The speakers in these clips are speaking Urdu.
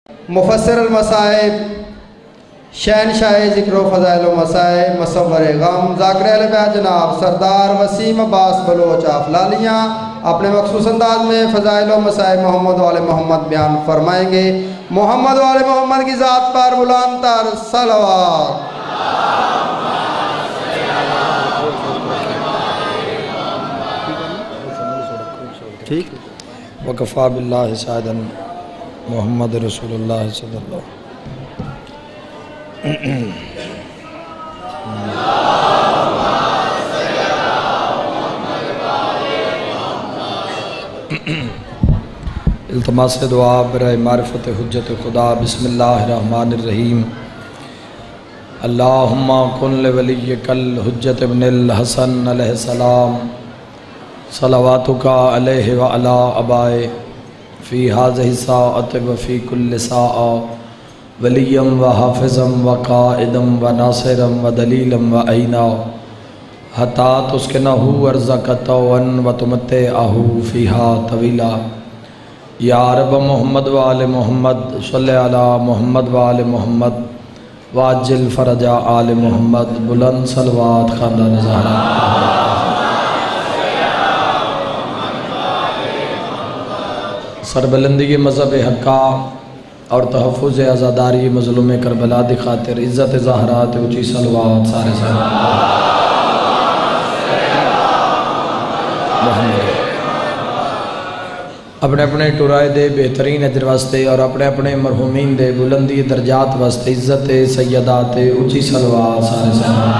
مفسر المصائب، شہنشاہ ذکر و فضائل و مصائب، مصور غم، ذاکر اہل بیت جناب سردار وسیم عباس بلوچ افلالیاں اپنے مخصوص انداز میں فضائل و مصائب محمد و آل محمد بیان فرمائیں گے۔ محمد و آل محمد کی ذات پر بلند تر صلوات۔ ٹھیک وکفا باللہ شاہدا محمد رسول اللہ صلی اللہ التماس دعا برائے معرفت حجت خدا۔ بسم اللہ الرحمن الرحیم۔ اللہم کن لولیک الحجت ابن الحسن علیہ السلام صلواتک علیہ وعلا آبائے فی هذه الساعة وفی کل ساعة ولیا وحافظا وقائدا وناصرا ودلیلا وعینا حتی تسکنہ ارضک طوعا وتمتعہ فیہا طویلا۔ یا رب محمد وآل محمد صلی علی محمد وآل محمد واجل فرج آل محمد۔ بلند صلوات خاندان زہرا۔ سربلندی مذہب حقہ اور تحفظ عزاداری مظلوم کربلا دی خاطر عزت زہرات اونچی صلوات سارے اپنے اپنے ٹورائے دے بہترین اجر واسطے اور اپنے اپنے مرحومین دے بلندی درجات واسطے عزت سیدات اونچی صلوات سارے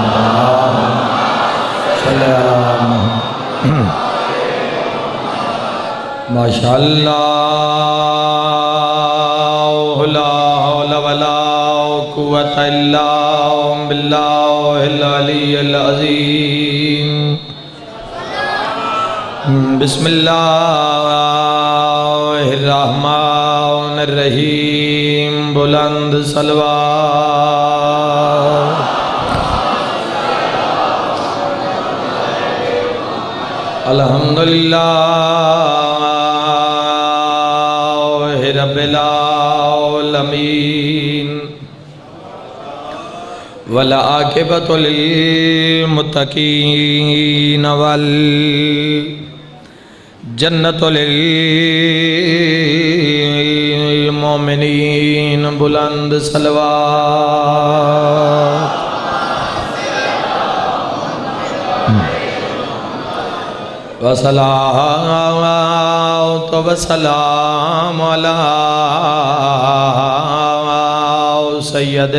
صلی اللہ ماشاءاللہ لا حول ولا قوة الا باللہ العلی العظیم۔ بسم اللہ الرحمن الرحیم۔ بلند صلوات۔ الحمدللہ رب العالمین والعاقبۃ للمتقین والجنۃ للمؤمنین۔ بلند صلوات۔ وصلاۃ وسلام علی سید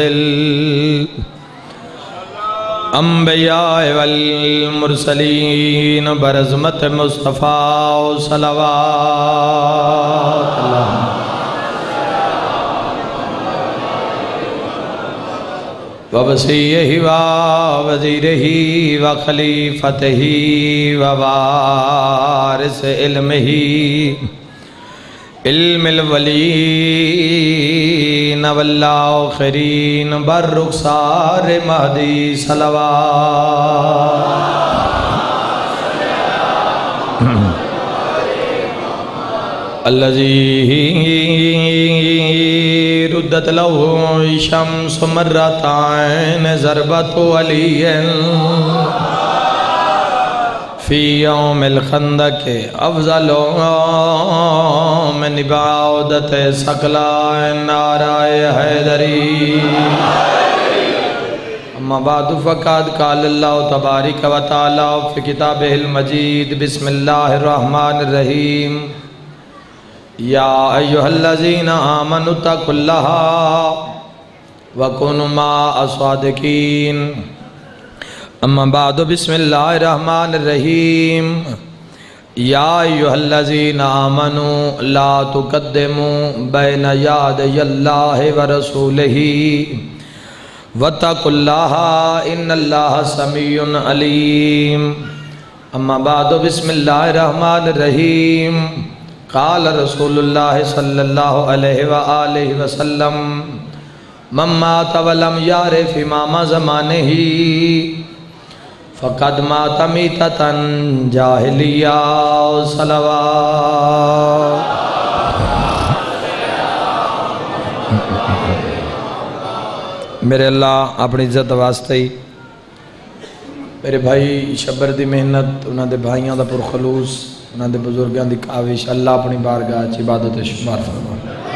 الانبیاء والمرسلین برحمت مصطفیٰ صلوات اللہ ووصیہ ووزیرہ وخلیفتہ ووارث علمہ علم الاولین والآخرین بررخسار مہدی صلوات۔ الذی ردت لہ شمس مرتين ضربت علی فی یوم الخندق افضل من عبادت ثقلین نعرہ حیدری۔ اما بعد فقد قال اللہ تبارک و تعالی فی کتابہ المجید۔ بسم اللہ الرحمن الرحیم۔ یا ایہا الذین آمنوا اتقوا اللہ وکونوا مع الصادقین۔ اما بعد بسم اللہ الرحمن الرحیم۔ یا ایہا الذین آمنوا لا تقدموا بین یدی اللہ ورسولہ واتقوا اللہ ان اللہ سمیع علیم۔ اما بعد بسم اللہ الرحمن الرحیم۔ قال رسول اللہ صلی اللہ علیہ وآلہ وسلم من مات ولم یعرف امام زمانہ فقد مات میتۃ جاہلیہ۔ صلوات۔ میرے اللہ اپنی عزت واسطے ہی میرے بھائی شبر دی محنت انہاں دے بھائیاں دا پرخلوص انہاں دے بزرگاں دی کاوش اللہ اپنی بارگاہ چ عبادت شمار فرما۔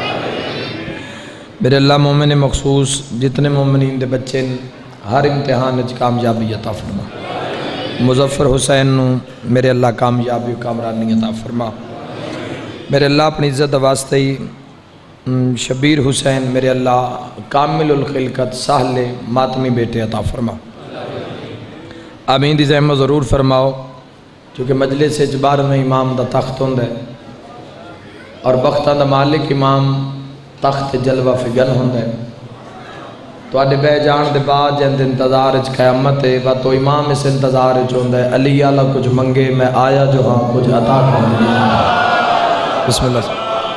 میرے اللہ مومن مخصوص جتنے مومنین دے بچے ہر امتحان وچ کامیابی عطا فرما۔ مظفر حسین نو میرے اللہ کامیابی و کامرانی عطا فرما۔ میرے اللہ اپنی عزت واسطے ہی شبیر حسین میرے اللہ کامل الخلقت سہل ماتمی بیٹے عطا فرما۔ آمین دی زحمت ضرور فرماؤ کیونکہ مجلس اجبار میں امام دا تخت ہوندہ ہے اور بختہ دا مالک امام تخت جلوہ فگن ہوندہ ہے۔ تو آدھے بے جان دے بعد جند انتظار اچ قیامت ہے تو امام اس انتظار اچ ہوندہ ہے علی اللہ کچھ منگے میں آیا جو ہاں کچھ عطا کر دیا۔ بسم اللہ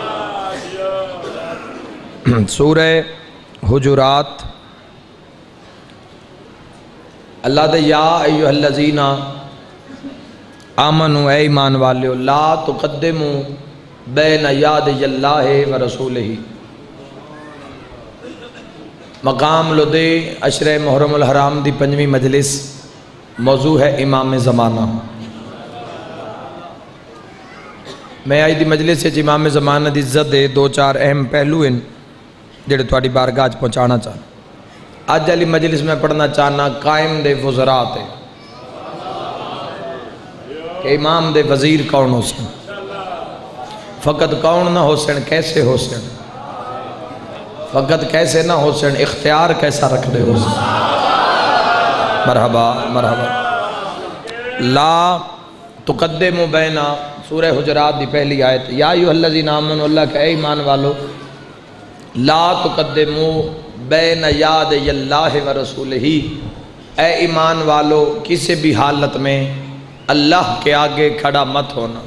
سورہ حجرات اللہ دے یا ایوہ الذین آمنوا اے ایمان والے لا تقدموا بین یادی اللہ و رسولہ۔ مقام لدے عشرہ محرم الحرام دی پنجویں مجلس موضوع ہے امام زمانہ۔ میں آئی دی مجلس سے امام زمانہ دی عزت دے دو چار اہم پہلو ہیں جڑے تواڈی بارگاہ پہنچانا چاہنا۔ آج علی مجلس میں پڑھنا چاہنا قائم دے وزرات ہے کہ امام دے وزیر کون ہو سن، فقط کون نہ ہو سن کیسے ہو سن، فقط کیسے نہ ہو سن اختیار کیسا رکھ دے ہو سن۔ مرحبا مرحبا۔ لا تقدموا بین سورہ حجرات دی پہلی آیت یا ایھا الذین آمنوا اللہ کہ اے ایمان والو لا تقدموا بین یادی اللہ و رسولہ، اے ایمان والو کسی بھی حالت میں اللہ کے آگے کھڑا مت ہونا،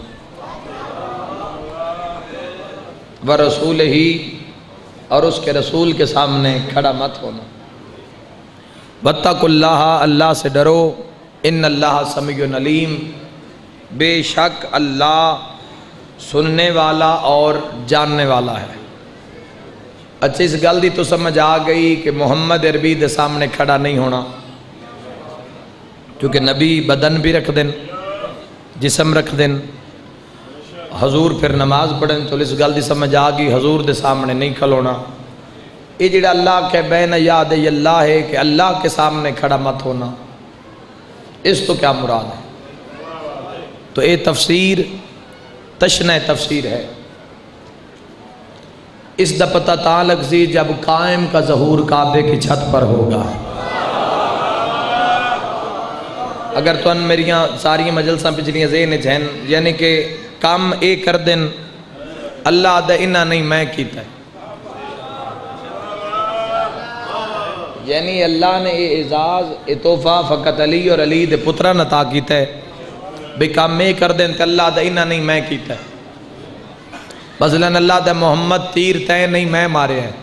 و رسولہ اور اس کے رسول کے سامنے کھڑا مت ہونا۔ واتقوا اللہ، اللہ سے ڈرو، ان اللہ سمیع علیم، بے شک اللہ سننے والا اور جاننے والا ہے۔ اچھا اس گل دی تو سمجھ آ گئی کہ محمد عربی دے سامنے کھڑا نہیں ہونا کیونکہ نبی بدن بھی رکھ دیں جسم رکھ دیں، حضور پھر نماز پڑھیں تو اس گل دی سمجھ آ گئی حضور دے سامنے نہیں کھلونا۔ یہ جڑا اللہ کے بین یادی اللہ ہے کہ اللہ کے سامنے کھڑا مت ہونا، اس تو کیا مراد ہے؟ تو یہ تفسیر تشنہ تفسیر ہے۔ اس دا پتہ تا لگ سی جب قائم کا ظہور کعبے کی چھت پر ہوگا۔ اگر تو ان میریاں ساری مجلساں پچھلیاں ذہن جہن یعنی کہ کام اے کر دن اللہ دا انہا نہیں میں کیتا ہے، یعنی اللہ نے اے اعزاز اے تحفہ فقط علی اور علی دے پترہ نتا کیتا ہے بے کام میں کر دیں کہ اللہ دا انہا نہیں میں کیتا ہے۔ مثلا اللہ دا محمد تیر تے نہیں میں مارے ہیں،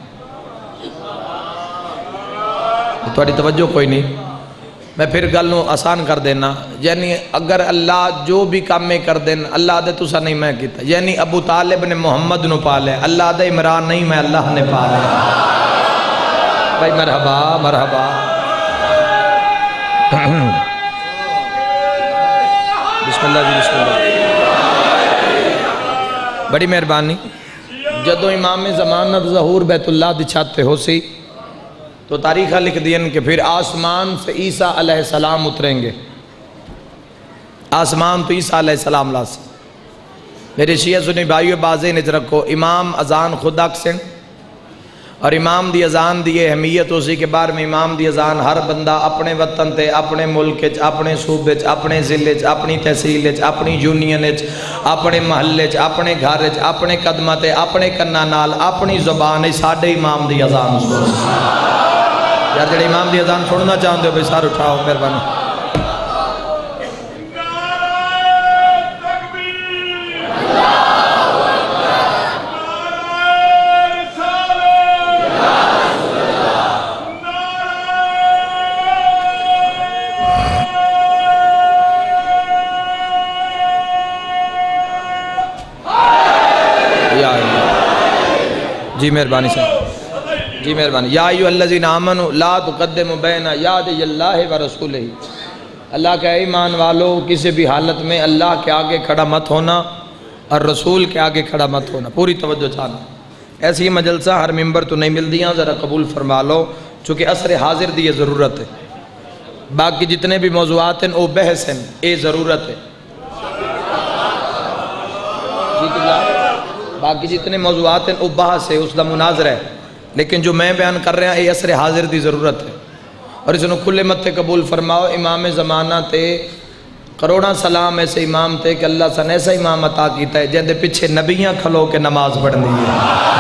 تھوڑی توجہ کوئی نہیں، میں پھر گلوں آسان کر دینا، یعنی اگر اللہ جو بھی کام میں کر دیں اللہ دے تسا نہیں میں کیتا، یعنی ابو طالب نے محمد نو پالے اللہ دے عمران نہیں میں اللہ نے پالے۔ بھائی مرحبا مرحبا۔ بسم اللہ جی بسم اللہ۔ بڑی مہربانی۔ جدو امام زمانت ظہور بیت اللہ دی چھت پہ ہو سی تو تاریخہ لکھ دین کہ پھر آسمان سے عیسیٰ علیہ السلام اتریں گے، آسمان تو عیسیٰ علیہ السلام لا سے۔ میرے شیعہ سنی بھائیو بازے نج رکھو، امام اذان خود اکسن اور امام دی اذان دی اہمیت اسی کے بارے میں امام دی اذان ہر بندہ اپنے وطن تے اپنے ملک چ اپنے صوبے چ اپنے ضلع چ اپنی تحصیل چ اپنی یونین چ اپنے محلے چ اپنے گھر چ اپنے قدمہ تے اپنے کنا نال اپنی زبان ساڈے امام دی اذان سن۔ یار جڑے امام دی اذان سننا چاہتے ہو بھائی سار اٹھاؤ مہربانی۔ جی مہربانی صاحب۔ جی مہربانی. یا ایھا الذین آمنوا لا تقدموا بین یدی اللہ و رسولہ. اللہ کا ایمان والو کسی بھی حالت میں اللہ کے آگے کھڑا مت ہونا اور رسول کے آگے کھڑا مت ہونا. پوری توجہ چاہنا. ایسی مجلسہ ہر ممبر تو نہیں مل دیاں، ذرا قبول فرما لو چونکہ عصر حاضر دی یہ ضرورت ہے. باقی جتنے بھی موضوعات ہیں وہ بحث ہیں، یہ ضرورت ہے. باقی جتنے موضوعات ہیں وہ بحث ہے، اس کا مناظرہ ہے. لیکن جو میں بیان کر رہا ہوں یہ عصر حاضر دی ضرورت ہے. اور اس نے کھلے مت قبول فرماؤ. امام زمانہ تے کروڑا سلام ایسے امام تے کہ اللہ سن ایسا امام عطا کیتا ہے جن دے پیچھے نبیاں کھلو کے نماز پڑھنی ہے.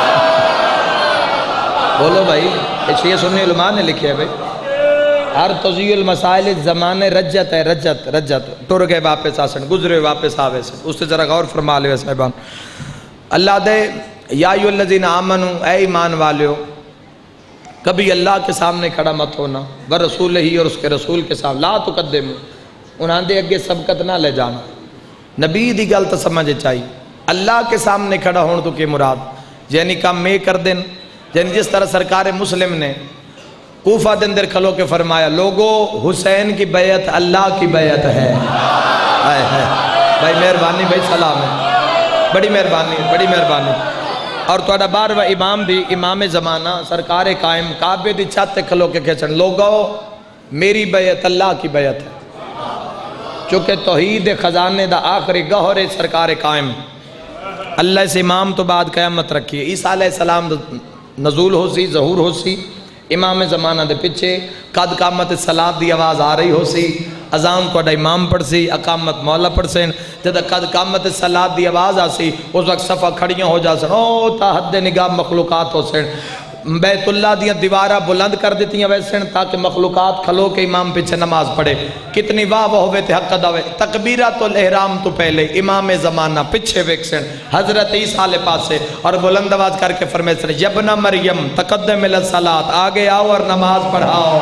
بولو بھائی، شیعہ سنی علماء نے لکھے ہے بھائی. ہر تضیع المسائل زمانے رجت ہے، رجت ٹر گئے واپس آسن، گزرے واپس آوے سے. اس سے ذرا غور فرما لے صاحبان. اللہ دے یا ایھا الذین آمنوا، اے ایمان والیو کبھی اللہ کے سامنے کھڑا مت ہونا ورسولہ ہی، اور اس کے رسول کے سامنے. لا تقدموا، انہاں دے اگے سبقت نہ لے جانا. نبی دی گل تو سمجھ چاہیے. اللہ کے سامنے کھڑا ہون تو کہ مراد یعنی کام میں کر دیں. یعنی جس طرح سرکار مسلم نے کوفہ دے اندر کھلو کے فرمایا لوگو حسین کی بیعت اللہ کی بیعت ہے. بھائی مہربانی، بھائی سلام ہے، بڑی مہربانی، بڑی مہربانی. اور توڑا بارواں امام بھی امام زمانہ سرکار قائم کعبے دی چھت تے کھلو کے کہچن لوگو میری بیعت اللہ کی بیعت ہے. چونکہ توحید خزانے دا آخری گہر سرکار قائم. اللہ سے امام تو بعد قیامت رکھی ہے. عیسیٰ علیہ السلام نزول ہو سی، ظہور ہو سی. امام زمانہ دے پچھے قد قامت صلاۃ دی آواز آ رہی ہو سی. اذان توڑا امام پڑھ سی، اقامت مولا پڑھ سین. جدہ قد قامت صلاۃ دی آواز آ سی اس وقت صفحہ کھڑیاں ہو جا سن. او تا حد نگاہ مخلوقات ہو سن. بیت اللہ دیاں دیوارہ بلند کر دیتی ہیں ویسے تاکہ مخلوقات کھلو کے امام پیچھے نماز پڑھے. کتنی واہ واہ ہوئے تھے حق دعوے. تکبیرات الاحرام تو پہلے امام زمانہ پیچھے ویکسن حضرت عیسیٰ علیہ پاس سے اور بلند آواز کر کے فرمائے سن یبن مریم تقدم الصلاۃ، آگے آؤ اور نماز پڑھاؤ.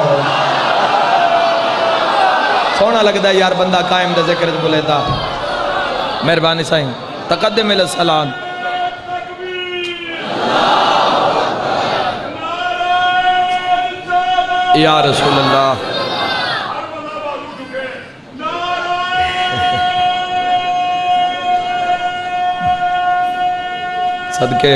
سونا لگتا ہے یار بندہ قائم دے ذکر بولے تا. مہربانی سائیں تقدم الصلاۃ. یا رسول اللہ صدقے.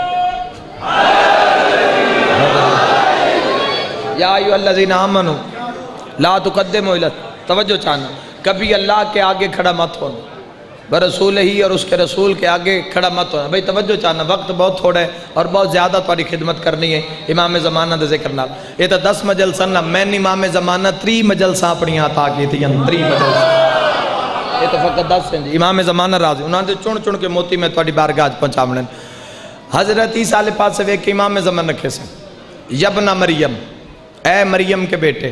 یا ایھا الذین آمنوا لا تقدموا الی. توجہ چاہنا کبھی اللہ کے آگے کھڑا مت ہونا برسولہ ہی، اور اس کے رسول کے آگے کھڑا مت ہونا. بھئی توجہ چاہنا وقت بہت تھوڑا ہے اور بہت زیادہ تاری خدمت کرنی ہے امام زمانہ دے ذکر نال. یہ تو 10 مجلسہ نا میں نے امام زمانہ 3 مجلسہ اپنی عطا کی تھی. 3 مجلسہ یہ تو فقط 10 ہیں جی. امام زمانہ راضی انہوں نے چن کے موتی میں تاری بارگاہ پہنچاونے. حضرت عیسیٰ علیہ پاس سے ویک کے امام زمانہ رکھے سے یبن مریم، اے مریم کے بیٹے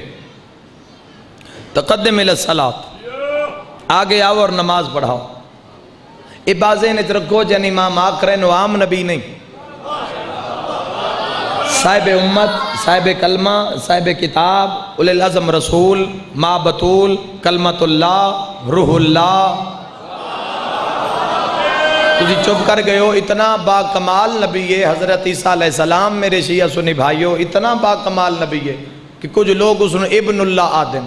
تقدم الصلاۃ، آگے آؤ اور نماز پڑھاؤ. عبازیں نے رکھو جن امام آخرین و عام نبی نہیں، صاحب امت، صاحب کلمہ، صاحب کتاب، اولی العزم رسول، ما بطول، کلمت اللہ، روح اللہ. تجھے چپ کر گئے ہو. اتنا با کمال نبی ہے حضرت عیسیٰ علیہ السلام. میرے شیعہ سنی بھائیو اتنا با کمال نبی ہے کہ کچھ لوگ اس نے ابن اللہ آدن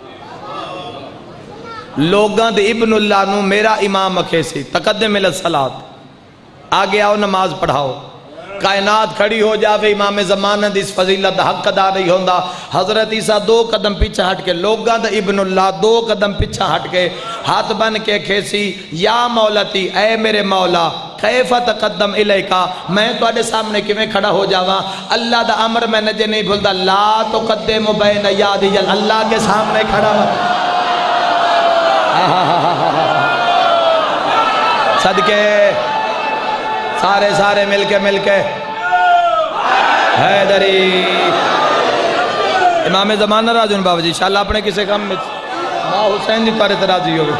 لوگاں دے ابن اللہ نو میرا امام اکھے سی. تقدم الصلاۃ، آگے آؤ نماز پڑھاؤ. کائنات کھڑی ہو جاوے امام زمانہ دی اس فضیلت حق ادا نہیں ہوندا. حضرت عیسیٰ 2 قدم پیچھے ہٹ کے لوگاں دا ابن اللہ 2 قدم پیچھے ہٹ کے ہاتھ بن کے کھیسی یا مولتی، اے میرے مولا کیف تقدم الیکا، میں تواڈے سامنے کیویں کھڑا ہو جاواں. اللہ دا امر میں نجے نہیں بھولدا. لا تقدم بین یدی اللہ کے سامنے کھڑا ہو. صدقے سارے مل کے حیدری. امام زمانہ راضی بابا جی انشاءاللہ اپنے کسے کام میں ماں حسین دی تارے تراضی ہوگی.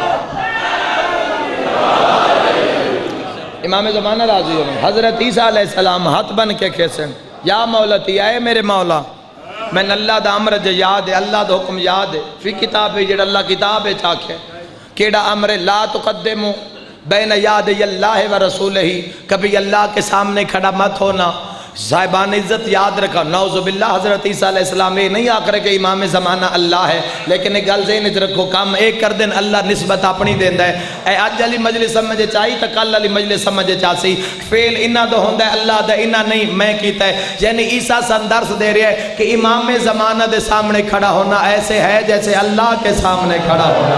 امام زمانہ راضی ہوگی. حضرت عیسیٰ علیہ السلام ہاتھ بن کے کھیسن یا مولتی، اے میرے مولا میں اللہ دا امر جو یاد ہے، اللہ دا حکم یاد ہے. فی کتاب ہے جڑا اللہ کتاب ہے چاکھے کیڑا امر لا تقدمو بین یدی اللہ و رسولہ، کبھی اللہ کے سامنے کھڑا مت ہونا صاحبان عزت یاد رکھا، نعوذ باللہ حضرت عیسیٰ علیہ السلام یہ نہیں آکھ رہے کہ امام زمانہ اللہ ہے، لیکن ایک گل ذہن وچ رکھو، کام ایک کر دین اللہ نسبت اپنی دیندا ہے۔ اے اج علی مجلس سمجھے چاہی تا کل علی مجلس سمجھے چاسی، فعل انہاں دا ہوندا ہے اللہ دا، انہاں نہیں میں کیتا ہے۔ یعنی عیسیٰ سن درس دے رہے ہیں کہ امام زمانہ دے سامنے کھڑا ہونا ایسے ہے جیسے اللہ کے سامنے کھڑا ہونا۔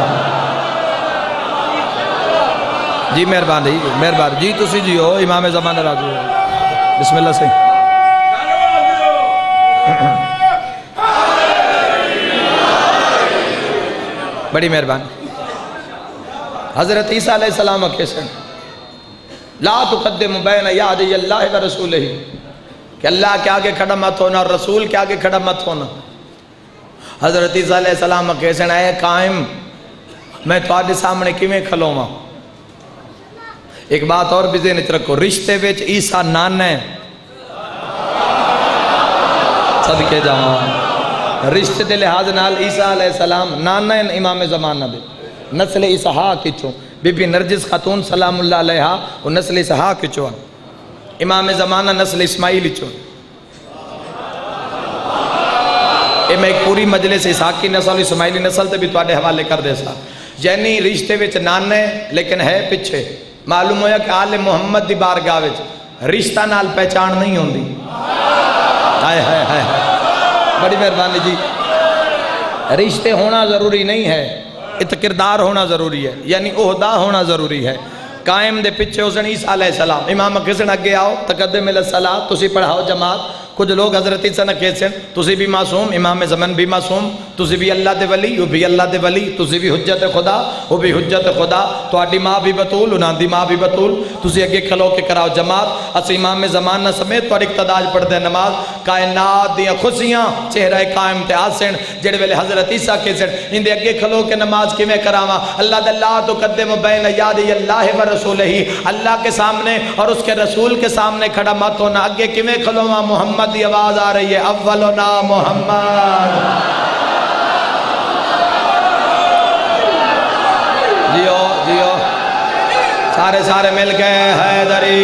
جی مہربانی جی تسی جی ہو امام زمانہ راضی ہو، بسم اللہ سے بڑی مہربانی۔ حضرت عیسیٰ علیہ السلام کیسے لا تقدم بین یادی اللہ و رسولہ، کہ اللہ کے آگے کھڑا مت ہونا اور رسول کے آگے کھڑا مت ہونا۔ حضرت عیسیٰ علیہ السلام کیسے اے قائم میں تواڈے سامنے کیویں کھلوواں؟ ایک بات اور بھی ذہن وچ رکھو، رشتے وچ عیسیٰ نانا ہے، صدقے جاواں، رشتے دے لحاظ نال عیسیٰ علیہ السلام نانا ہے امام زمانہ دے، نسل اسحاق کچوں، بی بی نرجس خاتون سلام اللہ علیہا وہ نسل اسحاق کچوں، امام زمانہ نسل اسماعیل کچوں۔ میں ایک پوری مجلس اسحاقی نسل اسماعیلی نسل تے بھی تواڈے حوالے کر دے سا، یعنی رشتے وچ نانا ہے لیکن ہے پیچھے۔ معلوم ہویا کہ آل محمد دی بارگاہ وچ رشتہ نال پہچان نہیں ہوندی۔ ہائے ہائے ہائے بڑی مہربانی جی، رشتے ہونا ضروری نہیں ہے، کردار ہونا ضروری ہے، یعنی عہدہ ہونا ضروری ہے۔ قائم دے پیچھے حسن عیسیٰ علیہ السلام، امام کسن اگے آؤ تقدم الصلاۃ، تسی پڑھاؤ جماعت۔ کچھ لوگ حضرت عیسیٰ نے کہتے ہیں تسی بھی معصوم، امام زمن بھی معصوم، تسی بھی اللہ دے ولی، وہ بھی اللہ دے ولی، تسی بھی حجت خدا، وہ بھی حجت خدا، تواڈی ماں بھی بطول، انہاں دی ماں بھی بطول، تسی اگے کھلو کے کراؤ جماعت۔ اس امام زمانہ سمیت تواڈی اقتداء پڑھ دے نماز، کائنات دیاں خوشیاں چہرہ قائم تے آسن، جڑے ویلے حضرت عیسیٰ کہتے ہیں ان دے اگے کھلو کے نماز کیویں کراواں؟ اللہ دے لا تقدم بین یادی اللہ و رسولہ، اللہ کے سامنے اور اس کے رسول کے سامنے کھڑا مت ہونا، اگے کیویں کھلواں؟ محمد دی آواز آ رہی ہے، اولنا محمد، جیو جیو سارے سارے مل گئے حیدری۔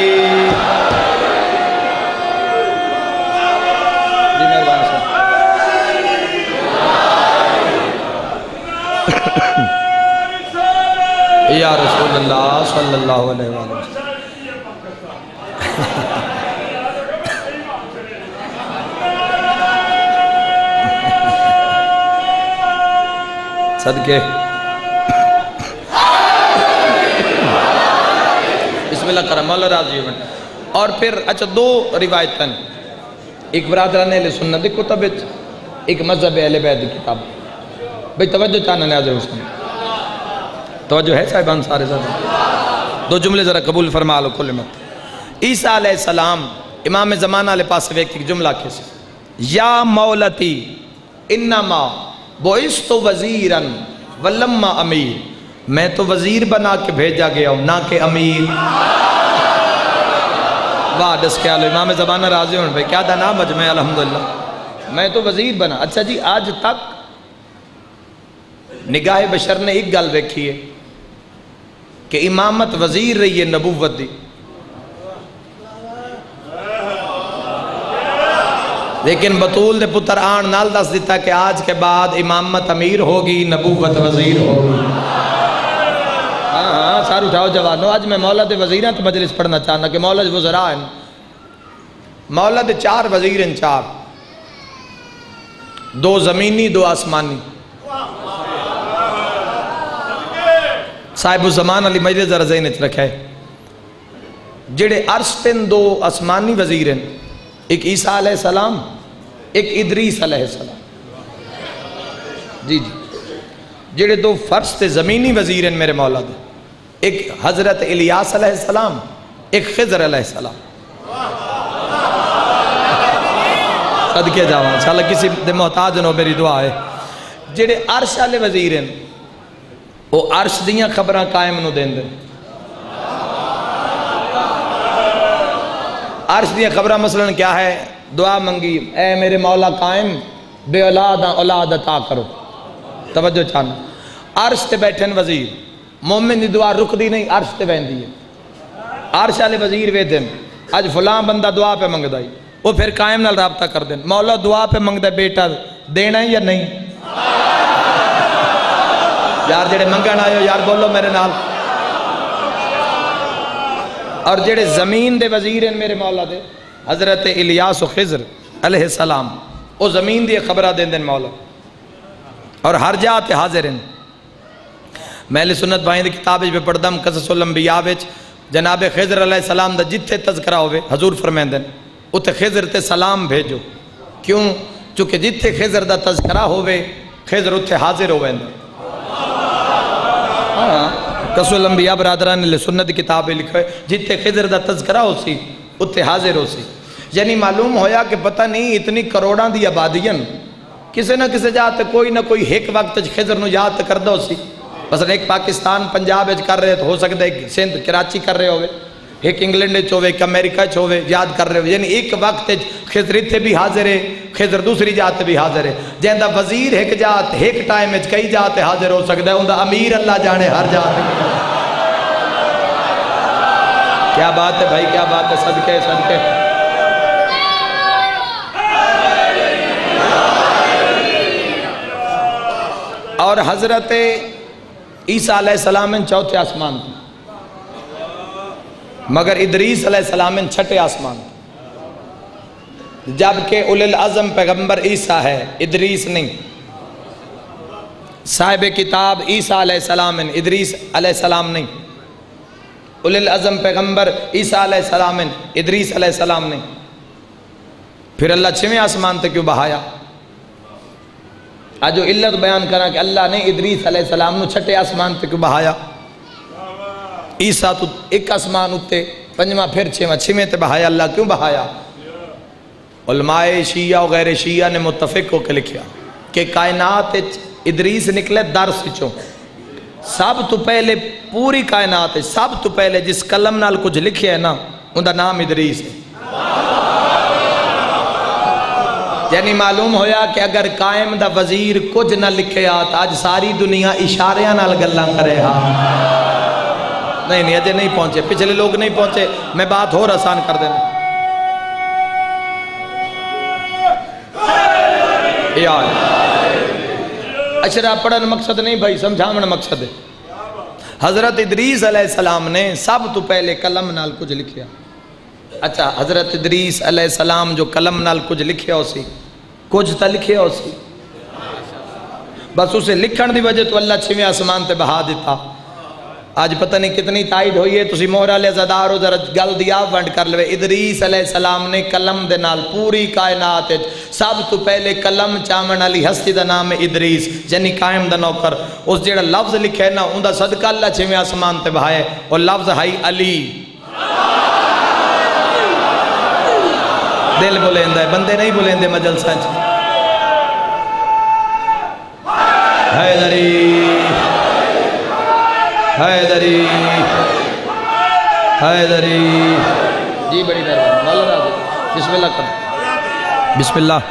جی مہربانی یا رسول اللہ صلی اللہ علیہ وسلم۔ صدقے بسم اللہ کرم مولا راضی ہوئے۔ اور پھر اچھا دو روایتاں، ایک برادران اہل سنت دی کتب، ایک مذہب اہل بیت دی کتاب۔ بھئی توجہ چاہنا نیاز حسین، توجہ ہے صاحبان سارے ساتھ؟ دو جملے ذرا قبول فرما لو کل مت۔ عیسیٰ علیہ السلام امام زمانہ علیہ پاس سے ایک جملہ کیسے، یا مولتی انما بعثت وزیرا ولما امیر، میں تو وزیر بنا کے بھیجا گیا ہوں نہ کہ امیر۔ واہ دس کیا لو امام زمانہ راضی ہوں بھائی، کیا دانا مجمع الحمدللہ، میں تو وزیر بنا۔ اچھا جی آج تک نگاہ بشر نے ایک گل دیکھی ہے کہ امامت وزیر رہی ہے نبوت دی، لیکن بطول دے پتر آن نال دس دیتا کہ آج کے بعد امامت امیر ہوگی، نبوت وزیر ہوگی۔ ہاں سار اٹھاؤ جوانو، آج میں مولا دے وزیران تو مجلس پڑھنا چاہنا کہ مولا دے وزراء ہیں، مولا دے 4 وزیر ہیں، 4، 2 زمینی 2 آسمانی۔ صاحب الزمان علی مجلس ذرا ذہن وچ رکھے، جڑے عرش تن 2 آسمانی وزیر ہیں، ایک عیسیٰ علیہ السلام، ایک ادریس علیہ السلام، جی جی، جڑے 2 فرش تے زمینی وزیر ہیں میرے مولا دے، ایک حضرت الیاس علیہ السلام، ایک خضر علیہ السلام۔ صدقے جاواں انشاءاللہ کسی دے محتاج نو میری دعا ہے۔ جڑے عرش والے وزیر ہیں وہ عرش دیاں خبراں قائم نو دین دے، عرش دیاں خبراں مثلا کیا ہے؟ دعا منگی اے میرے مولا قائم بے اولاد عطا کرو، توجہ چاہنا۔ عرش تے بیٹھن وزیر، مومن دی دعا رک دی نہیں، عرش تے بیندی ہے۔ عرش والے وزیر ویدن اج فلاں بندہ دعا پہ منگدا ہی وہ پھر قائم نال رابطہ کر دیں مولا دعا پہ منگدا بیٹا دینا ہے یا نہیں یار جڑے منگن آئے ہو یار بولو میرے نال اور جڑے زمین دے وزیر ہیں میرے مولا دے حضرت الیاس و خضر علیہ السلام وہ زمین دی خبرہ دیں دیں مولا اور ہر جات حاضر ہیں میں اہل سنت بھائیں دی کتاب پہ پڑھدم قصص الانبیاء وچ جناب خضر علیہ السلام دا جتھے تذکرہ ہوئے حضور فرمائندن اتھے خضر تے سلام بھیجو کیوں چونکہ جتھے خضر دا تذکرہ ہوئے خضر اتھے حاضر ہوئے قصص الانبیاء برادران اہل سنت کتاب لکھے جتھے خضر دا تذکرہ ہو سی اتھے حاضر ہو سی یعنی معلوم ہویا کہ پتہ نہیں اتنی کروڑاں دی آبادین کسے نہ کسے جاتے کوئی نہ کوئی ایک وقت خضر نو یاد کر دو سی مثلا ایک پاکستان پنجاب کر رہے تو ہو سکتا ہے ایک سندھ کراچی کر رہے ہوئے ایک انگلینڈ ہوئے ایک امریکہ ہوئے یاد کر رہے ہوئے یعنی ایک وقت خضر اتھے بھی حاضر ہے خضر دوسری جات بھی حاضر ہے جہاں وزیر ایک جات ایک ٹائم کئی جات حاضر ہو سکتا ہے اندھا امیر اللہ جانے ہر جات کیا بات ہے بھائی کیا بات ہے صدقے صدقے اور حضرت عیسیٰ علیہ السلام چوتھے آسمان مگر ادریس علیہ السلام چھٹے آسمان جبکہ اولي العزم پیغمبر عیسیٰ ہے ادریس نہیں صاحب کتاب عیسیٰ علیہ السلام ادریس علیہ السلام نہیں اولي العزم پیغمبر عیسیٰ علیہ السلام ادریس علیہ السلام نہیں پھر اللہ چھویں آسمان تک کیوں بہایا آج جو علت بیان کرا کہ اللہ نے ادریس علیہ السلام نو چھٹے آسمان تک کیوں بہایا عیسیٰ تو ایک آسمان اتے پنجمہ پھر چھویں تے بہایا اللہ کیوں بہایا علماء شیعہ و غیر شیعہ نے متفق ہو کے لکھیا کہ کائنات ادریس نکلے درس چوں سب تو پہلے پوری کائنات سب تو پہلے جس قلم نال کچھ لکھے ہے نا ان دا نام ادریس ہے یعنی معلوم ہویا کہ اگر قائم دا وزیر کچھ نہ لکھے آتا آج ساری دنیا اشاریاں نال گلاں کرے نہیں اجے نہیں پہنچے پچھلے لوگ نہیں پہنچے میں بات اور آسان کر دینا اشرا پڑھن مقصد نہیں بھائی سمجھامن مقصد ہے حضرت ادریس علیہ السلام نے سب تو پہلے قلم نال کچھ لکھیا اچھا حضرت ادریس علیہ السلام جو قلم نال کچھ لکھیا ہو سی کچھ تا لکھیا ہو سی بس اسے لکھن دی وجہ تو اللہ چھویں آسمان تے بہا دیتا آج پتہ نہیں کتنی تائید ہوئی ہے تسی مہر علیہ زدارو ذرا گل دیا ونڈ کر لوے ادریس علیہ السلام نے قلم دے نال پوری کائنات سب تو پہلے قلم چامن علی ہستی دا نام ہے ادریس یعنی قائم دا نوکر اس جیڑا لفظ لکھے نا ان دا صدقہ اللہ چھویں آسمان تے بہائے اور لفظ ہائی علی دل بولیں ہے بندے نہیں بولیں دے مجلسہ حیدری حیدری حیدری جی بڑی مہربانی مولا راضی بسم اللہ کریں بسم اللہ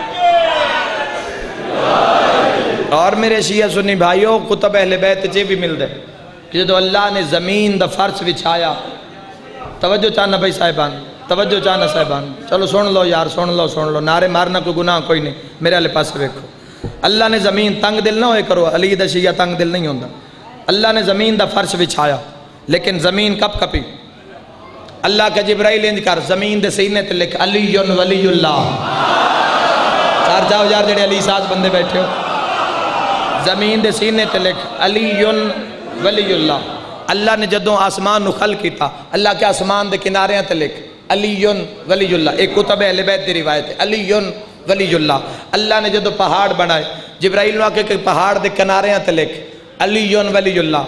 اور میرے شیعہ سنی بھائیوں کتب اہل بیت جے بھی مل دے کہ جو اللہ نے زمین دا فرش بچھایا توجہ چاہنا بھائی صاحبان توجہ چاہنا صاحبان چلو سن لو یار سن لو نعرے مارنا کوئی گناہ کوئی نہیں میرے علیہ پاس بیکھو اللہ نے زمین تنگ دل نہ ہوئے کرو علی دا شیعہ تنگ دل نہیں ہوندہ اللہ نے زمین دا فرش بچھایا لیکن زمین کب کپی اللہ کا جبرائیل انج کر زمین دے سینے تے لکھ علی ولی اللہ چار جاؤ یار جڑے علی ساز بندے بیٹھے ہو زمین دے سینے تے لکھ علی ولی اللہ اللہ نے جدوں آسمان نو خلق کیتا اللہ کے آسمان دے کناریاں تے لکھ علی ولی اللہ ایک کتب اہل بیت دی روایت ہے علی ولی اللہ اللہ نے جدوں پہاڑ بنائے جبرائیل نو آکے کہ پہاڑ دے کناریاں تے لکھ علی ولی اللہ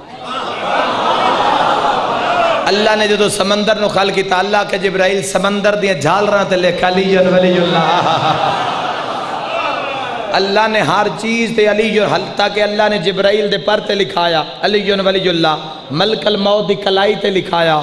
اللہ نے جدو سمندر نو خلق کیتا اللہ کے جبرائیل سمندر دیا جھال رہا تے لکھ علی ولی اللہ اللہ نے ہر چیز تے علی حتیٰ کہ اللہ نے جبرائیل دے پر تے لکھایا علی ولی اللہ ملک الموت دی کلائی تے لکھایا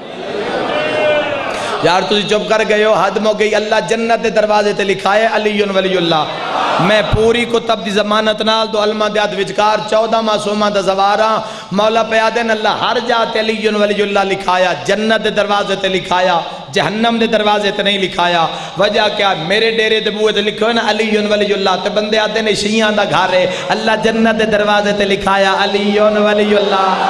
یار تجھے چپ کر گئے ہو حد مو گئی اللہ جنت دے دروازے تے لکھائے علی ولی اللہ میں پوری کتب دی زمانت نال دو علمہ دیات وچکار 14 معصومہ دا زوارا مولا پیادن اللہ ہر جاتے علی ولی اللہ لکھایا جنت دے دروازے تے لکھایا جہنم دے دروازے تے نہیں لکھایا. وجہ کیا؟ میرے ڈیرے دے بوئے تے لکھو ہے نا علی ولی اللہ، تے بندے آتے نے شیعہ دا گھر ہے. اللہ جنت دے دروازے تے لکھایا علی ولی اللہ.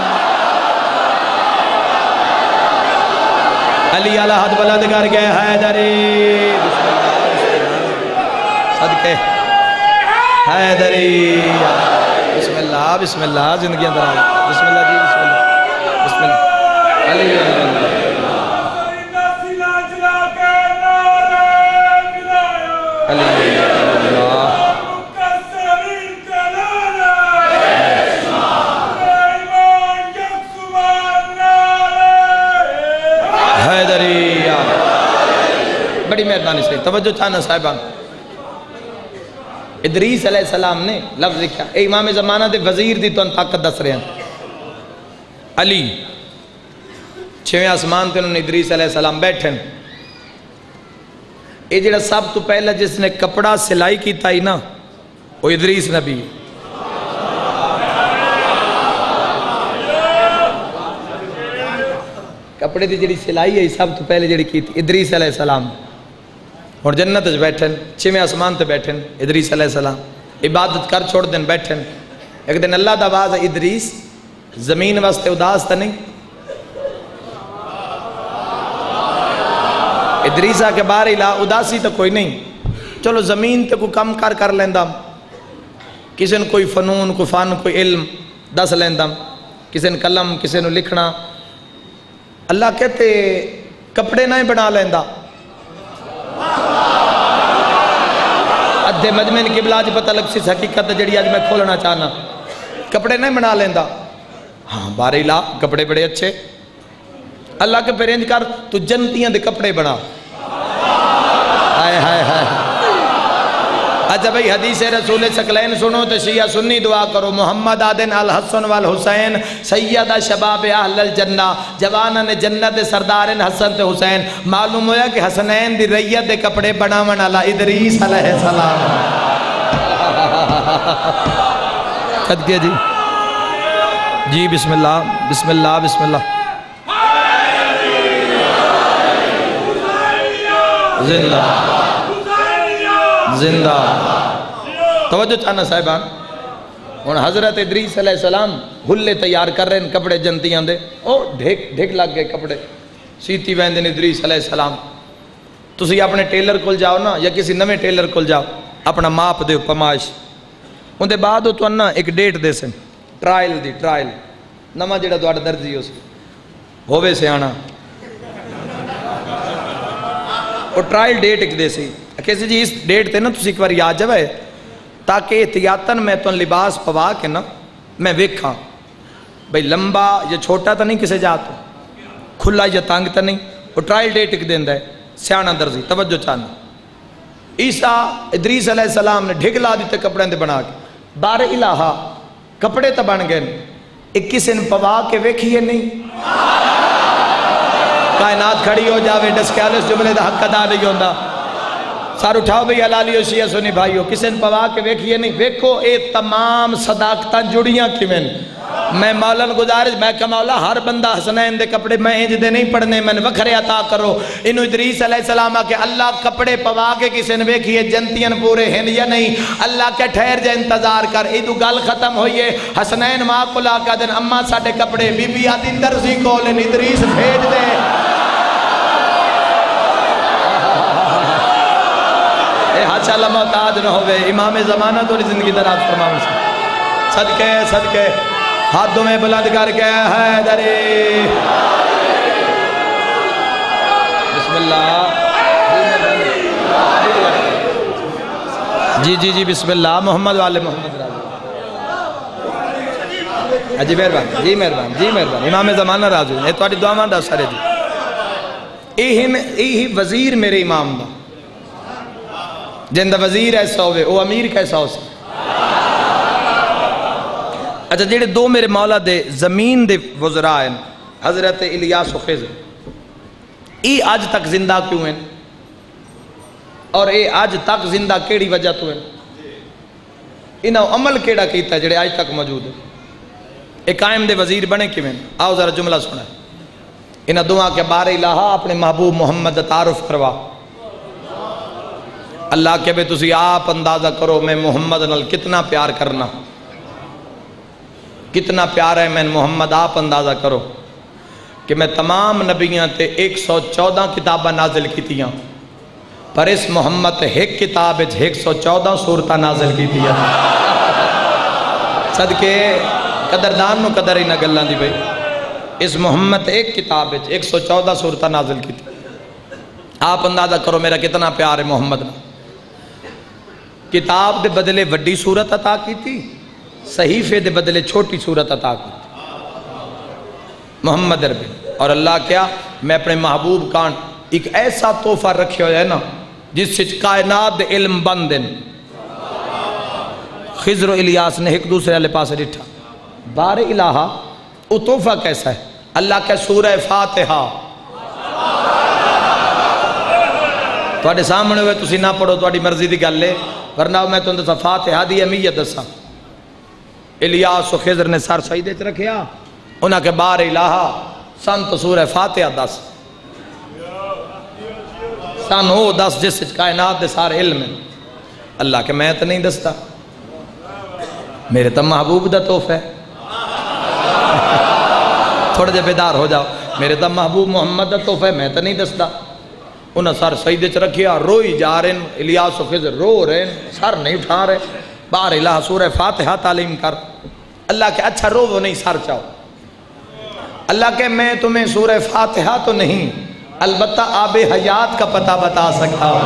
علی علی ہاتھ بلند کر گئے حیدری صدقے حیدری. بسم اللہ بسم اللہ، زندگی اندر آئے. بسم اللہ جی بسم اللہ بسم اللہ. علی حیدری. بڑی مہربانی سے توجہ چاہنا صاحبان. ادریس علیہ السلام نے لفظ لکھا، اے امام زمانہ دے وزیر دی تو طاقت دس رہے ہیں. علی چھویں آسمان تے انہوں نے ادریس علیہ السلام بیٹھن. اے جڑا سب تو پہلا جس نے کپڑا سلائی کیتا ہی نا وہ ادریس نبی. کپڑے دی جڑی سلائی ہے سب تو پہلے جڑی کی تھی ادریس علیہ السلام. اور جنت وچ بیٹھن، چھویں آسمان تے بیٹھن ادریس علیہ السلام، عبادت کر چھوڑ دن بیٹھن. ایک دن اللہ دا آواز ہے ادریس زمین واسطے اداس تا نہیں. ادریسہ کے بار الہ اداسی تا کوئی نہیں. چلو زمین تے کوئی کم کر لیندم، کسی نے کوئی فنون کوئی فن کوئی علم دس لیندم، کسی نے قلم کسی نے لکھنا. اللہ کہتے کپڑے نہ بنا لیندا. ادھے مجمع کی بلا جی پتہ لگ سی حقیقت جڑی آج میں کھولنا چاہنا. کپڑے نہیں بنا لیندا. ہاں بار الہ کپڑے بڑے اچھے. اللہ کے پرینج کر تو جنتیاں دے کپڑے بنا. ہائے ہائے ہائے. اچھا بھئی حدیث رسول ثقلین سنو تو شیعہ سنی دعا کرو. محمد آدن الحسن والحسین سیدہ شباب اہل الجنہ، جوانان جنت سردارن حسن تے حسین. معلوم ہویا کہ حسنین دی ریت دے کپڑے بناون والا ادریس علیہ السلام. صدقے جی جی بسم اللہ بسم اللہ بسم اللہ. زندہ زندہ. توجہ چاہنا صاحبان. اور حضرت ادریس علیہ السلام گلے تیار کر رہے ہیں کپڑے جنتیاں دے. او ڈھیک لگ گئے کپڑے سیتی ویندے ادریس علیہ السلام. تسی اپنے ٹیلر کول جاؤ نا یا کسی نویں ٹیلر کول جاؤ اپنا ماپ دے پمائش. ان دے بعد تو نا ایک ڈیٹ دے سن ٹرائل دی. ٹرائل نما جڑا دوڑ درجی ہو سی ہووے سے آنا. اور ٹرائل ڈیٹ ایک دے سی کیسے جی اس ڈیٹ تے نا تسی ایک بار یاد جوائے تاکہ احتیاطاً میں تو لباس پوا کے نا میں ویکھاں بھئی لمبا یا چھوٹا تا نہیں کسے جاتا کھلا یا تانگ تا نہیں. اور ٹرائل ڈیٹ ایک دن دے سیانہ درزی. توجہ چاہنا. عیسیٰ ادریس علیہ السلام نے ڈھگلا دیتے کپڑے دے بنا کے بار الہا کپڑے تا بن گئے. ایک کسی نے پوا کے ویکھیے نہیں. کائنات کھڑی ہو جاوے ڈسکیالس جملے دا حق ادا نہیں ہوندہ. سار اٹھاؤ بھئی علالی و شیعہ سنی بھائیو کسی نے پوا کے ویکھیے نہیں. ویکھو اے تمام صداقتاں جڑیاں کیویں. میں مولا گزارش میں کہ مولا ہر بندہ حسنین دے کپڑے میں انج دے نہیں پڑھنے میں وکھرے عطا کرو. انہوں ادریس علیہ السلام کہ اللہ کپڑے پوا کے کسی نے ویکھیے جنتین پورے ہیں یا نہیں. اللہ کے ٹھہر جائے انتظار کر. ایدو گل ختم ہوئیے حسنین ماں کو لا کا دن اممہ ساڑھے کپڑے بی بی آدین درزی کو لین ادریس بھیج دے. اے حاچہ لمحتاج نہ ہوئے. امام زمانہ توڑی زندگی دراز فرماؤں سے صدقے صدقے ہاتھوں میں بلند کر کے حیدری. بسم اللہ جی جی جی بسم اللہ. محمد والے محمد راضی جی مہربان جی مہربان جی مہربان. امام زمانہ راضی اے توڑی دعا ماندہ سارے جی. ایہی وزیر میرے امام دا جندہ وزیر ایسا ہوئے او امیر کیسا ہو سکتا. اچھا جیڑے دو میرے مولا دے زمین دے وزراء ہیں حضرت الیاس و خضر ای آج تک زندہ کیوں ہیں اور اے آج تک زندہ کیڑی وجہ تو ہیں. انہوں عمل کیڑا کیتا ہے جڑے آج تک موجود ہے. اے قائم دے وزیر بنے کیوں ہیں. آؤ ذرا جملہ سنا. ان دعا کے بار الہ اپنے محبوب محمد تعارف کروا اللہ کے بے تسی آپ اندازہ کرو میں محمد نال کتنا پیار کرنا کتنا پیار ہے میں محمد آپ اندازہ کرو کہ میں تمام نبیاں تے 114 کتابہ نازل کیتیاں پر اس محمد ایک کتاب 114 صورتہ نازل کیتیاں صدقے قدردان نو قدر ہی نہ گلان دی بھئی اس محمد ایک کتاب 114 صورتہ نازل کیتی آپ اندازہ کرو میرا کتنا پیار ہے محمد نہ کتاب دے بدلے وڈی صورت عطا کی تھی صحیفے دے بدلے چھوٹی صورت عطا کی تھی محمد عربی اور اللہ کیا میں اپنے محبوب کان ایک ایسا تحفہ رکھے ہوئے ہے نا جس سے کائنات دے علم بندن خضر و الیاس نے ایک دوسرے والے پاس ڈٹھا بار الہ وہ تحفہ کیسا ہے اللہ کے سورہ فاتحہ تواڈے سامنے ہوئے تسی نہ پڑھو تواڈی مرضی دی گل ہے ورنہ میں تو اندر فاتحہ دی اہمیت دسا الیاس و خضر نے سر سجدے تے رکھیا انہاں کے بار الہ سنت سورہ فاتحہ دس سن ہو دس جس کائنات دے سارے علم ہیں اللہ کے میں تو نہیں دستا میرے تو محبوب دا تحفہ ہے تھوڑے جے بیدار ہو جاؤ میرے تو محبوب محمد دا تحفہ ہے میں تو نہیں دستا انہاں سر سجدے چ رکھیا روئی جا رہے ہیں الیاس و خضر رو رہے ہیں سر نہیں اٹھا رہے بار الہ سورہ فاتحہ تعلیم کر اللہ کے اچھا رو وہ نہیں سر چاہو اللہ کے میں تمہیں سورہ فاتحہ تو نہیں البتہ آب حیات کا پتہ بتا سکتا ہوں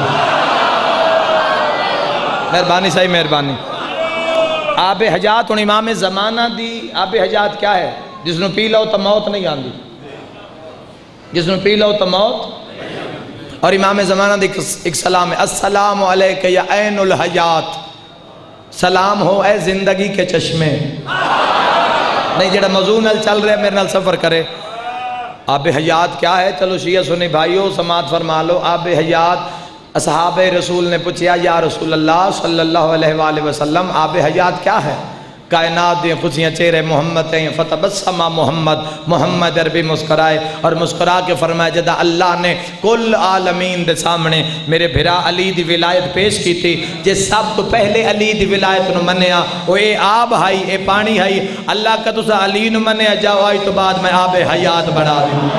مہربانی صحیح مہربانی آب حیات ان امام زمانہ دی آب حیات کیا ہے جس نے پی لو تو موت نہیں آندی جس نے پی لو تو موت اور امام زمانہ دی ایک سلام ہے السلام علیکہ یا عین الحیات سلام ہو اے زندگی کے چشمے نہیں جڑا موضوع نال چل رہے میرے نال سفر کرے آب حیات کیا ہے چلو شیعہ سنی بھائیو سماعت فرما لو آب حیات اصحاب رسول نے پوچھا یا رسول اللہ صلی اللہ علیہ وآلہ وسلم آب حیات کیا ہے کائنات دیں خوشیاں چہرے محمد ہیں فتبسما محمد محمد عربی مسکرائے اور مسکرا کے فرمایا جدہ اللہ نے کل عالمین دے سامنے میرے بھرا علی دی ولایت پیش کی تھی جس سب تو پہلے علی دی ولایت نو منیا وہ اے آب ہائی اے پانی ہائی اللہ کا تسا علی نو منیا جاؤ آئی تو بعد میں آب حیات بڑھا دوں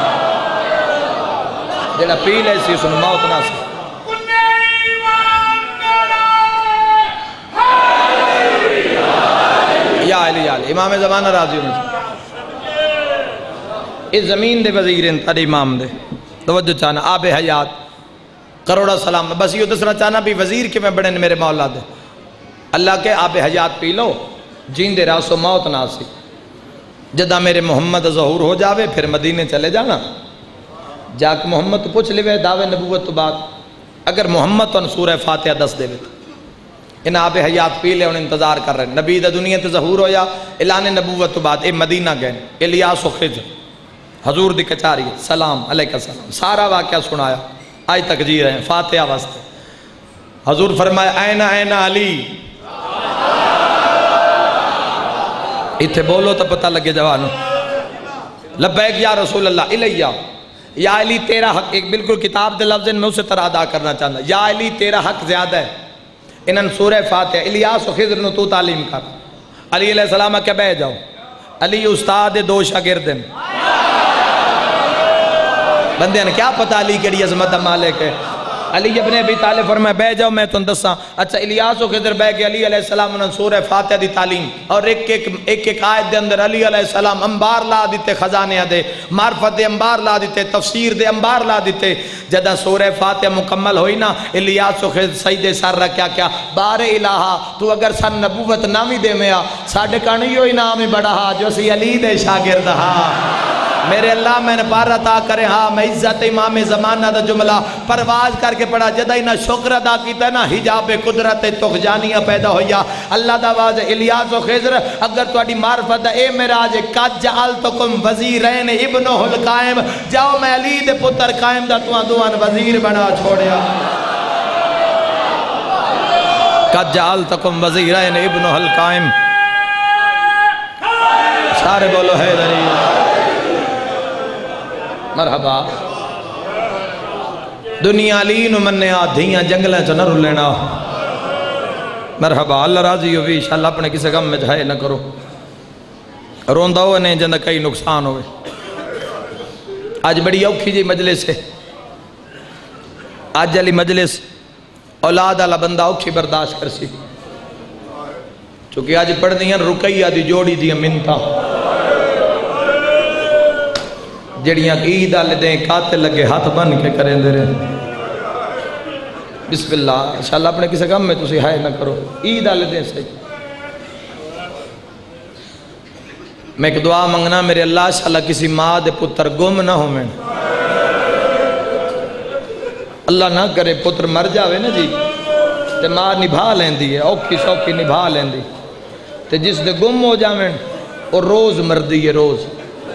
جڑا پی لے سی سن موت نہ سی یا علی علی امام زمانہ راضی ہونے اس زمین دے وزیر ہیں تاری امام دے توجہ چاہنا آب حیات کروڑا سلام بس یہ دوسرا چاہنا بھی وزیر کے میں بڑے میرے مولا دے اللہ کے آب حیات پی لو جین دے راس و موت ناسی جدہ میرے محمد ظہور ہو جاوے پھر مدینے چلے جانا جا کے محمد تو پوچھ لے دعوے نبوت تو بات اگر محمد تو سورہ فاتحہ دس دے تو ان آب حیات پی لے انہیں انتظار کر رہے ہیں نبی دا دنیا تے ظہور ہویا اعلان نبوت تو بعد اے مدینہ گئے الیاس و خضر حضور دی کچاری سلام علیکہ السلام سارا واقعہ سنایا آئی تک جی رہے ہیں فاتحہ واسطے حضور فرمایا این علی اتھے بولو تو پتہ لگے جوانو لبیک یا رسول اللہ الیہ یا علی تیرا حق ایک بالکل کتاب دے لفظ میں اسے طرح ادا کرنا چاہتا یا علی تیرا حق زیادہ ہے انہاں سورہ فاتحہ الیاس و خضر نو تو تعلیم کر علی علیہ السلام کے بہ جاؤ علی استاد دو شاگردن بندے نے کیا پتہ علی کیڑی عظمت مالک ہے علی ابن ابی طالب فرمایا بہ جاؤ میں تم دساں اچھا الیاس و خضر بہ کے علی علیہ السلام نے سورہ فاتحہ دی تعلیم اور ایک آیت دے اندر علی علیہ السلام انبار لا دیتے خزانے دے معرفت دے انبار لا دیتے تفسیر دے انبار لا دیتے جدہ سورہ فاتحہ مکمل ہوئی نا الیاس و خضر سجدے سر رکھا کیا بار الہ تو اگر سن نبوت نامی دے میں ساڑھے کانیو انعام بڑا جو سی علی دے شاگرد میرے اللہ میں نے پار عطا کرے ہاں میں عزت امام زمانہ دا جملہ پرواز کر کے پڑھا جدہ انہا شکر ادا کیتا ہے نا حجاب قدرت تخجانیہ پیدا ہویا اللہ دا واضح الیاس و خضر اگر تو اڈی معرفت اے میراج قد جعلتکم وزیرین ابنہ القائم جاؤ میں علی دے پتر قائم دا دوان وزیر بنا چھوڑیا قد جعلتکم وزیرین ابنہ القائم سارے بولو ہے دلیل مرحبا دنیا علی نو منیا دھیاں جنگلیں چ نہ رلینا مرحبا اللہ راضی ہوئی انشاءاللہ اپنے کسی غم میں جائے نہ کرو روندا ہو نہیں جندہ کئی نقصان ہوئے آج بڑی اوکھی جی مجلس ہے آج علی مجلس اولاد والا بندہ اوکھی برداشت کر سی چونکہ آج پڑھ دیا رقیہ دی جوڑی دیا منتا جڑیاں عید والے دیں قاتل لگے ہاتھ بن کے کریں دے رہے بسم اللہ انشاءاللہ اپنے کسی کام میں تسی ہائے نہ کرو عید والے دیں صحیح میں ایک دعا منگنا میرے اللہ انشاءاللہ کسی ماں دے پتر گم نہ ہو میں اللہ نہ کرے پتر مر جاوے نا جی تے ماں نبھا لیندی ہے اوکھی سوکھی نبھا لیندی تے جس دے گم ہو جاویں وہ روز مردی ہے روز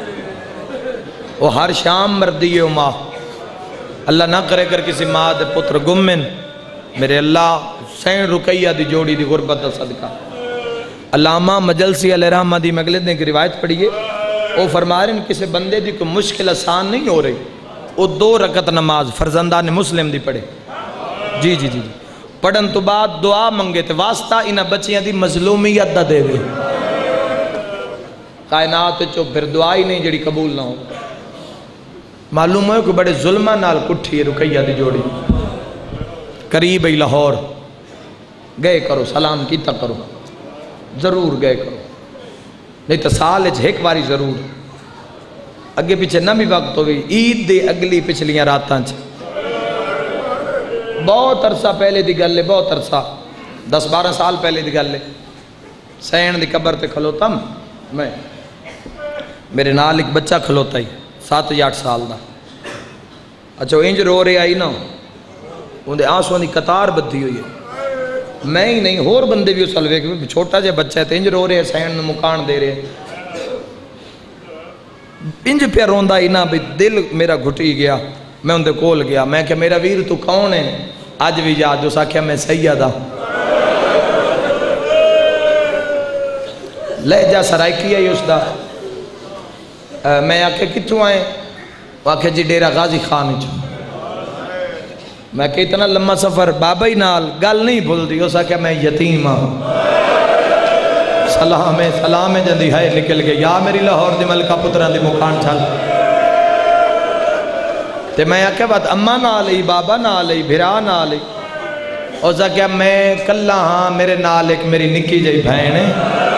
وہ ہر شام مردی ہے وہ ماں اللہ نہ کرے کر کسی ماں دے پتر گمن میرے اللہ سین رقیہ دی جوڑی دی غربت دا صدقہ علامہ مجلسی علیہ رحمہ دی مغلد نے کی روایت پڑھیے وہ فرما رہے ہیں کسی بندے دی کوئی مشکل آسان نہیں ہو رہی وہ 2 رکعت نماز فرزندان مسلم دی پڑھے جی جی جی پڑھن تو بعد دعا منگے تے واسطہ انہ بچیاں دی مظلومیت دا دے وے کائنات چو پھر دعا ہی نہیں جڑی قبول نہ ہو معلوم ہے کہ بڑے ظلمہ نال کٹھی ہے رقیہ دی جوڑی قریب ہی لاہور گئے کرو سلام کیتا کرو ضرور گئے کرو نہیں تو سال ایک باری ضرور اگے پیچھے نہ بھی وقت ہوئی عید دے اگلی پچھلیاں راتاں بہت عرصہ پہلے دی گل ہے بہت عرصہ 10-12 سال پہلے دی گل ہے سین دی قبر تے کھلوتا میں میرے نال ایک بچہ کھلوتا ہی 7 یا 8 سال دا اچھا وہ انج رو رہے آئی نا اندھے آنسوں دی قطار بدھی ہوئی ہے میں ہی نہیں ہور بندے بھی اس حلوے کہ چھوٹا جے بچہ ہے تو انج رو رہے سین میں مکان دے رہے انج پہ روندہ ہی نا بھی دل میرا گھٹی گیا میں اندھے کول گیا میں کہ میرا ویر تو کون ہے آج بھی یاد جو ساکھیا میں سیدہ لہجہ سرائکی ہے اس دا میں آکھے کتوں آئے وہ آکھے جی ڈیرہ غازی خان جو میں کہ اتنا لمحہ سفر بابا ہی نال گل نہیں بھول دی اسا کہ میں یتیم ہوں سلام جندی ہے نکل گئے یا میری لاہور دی ملکہ پتران دی مکان چھل تے میں آکھے بات اماں نال ہی بابا نال ہی بھرا نال ہی اسا کہ میں کلہ ہاں میرے نال ایک میری نکی جائی بہن ہے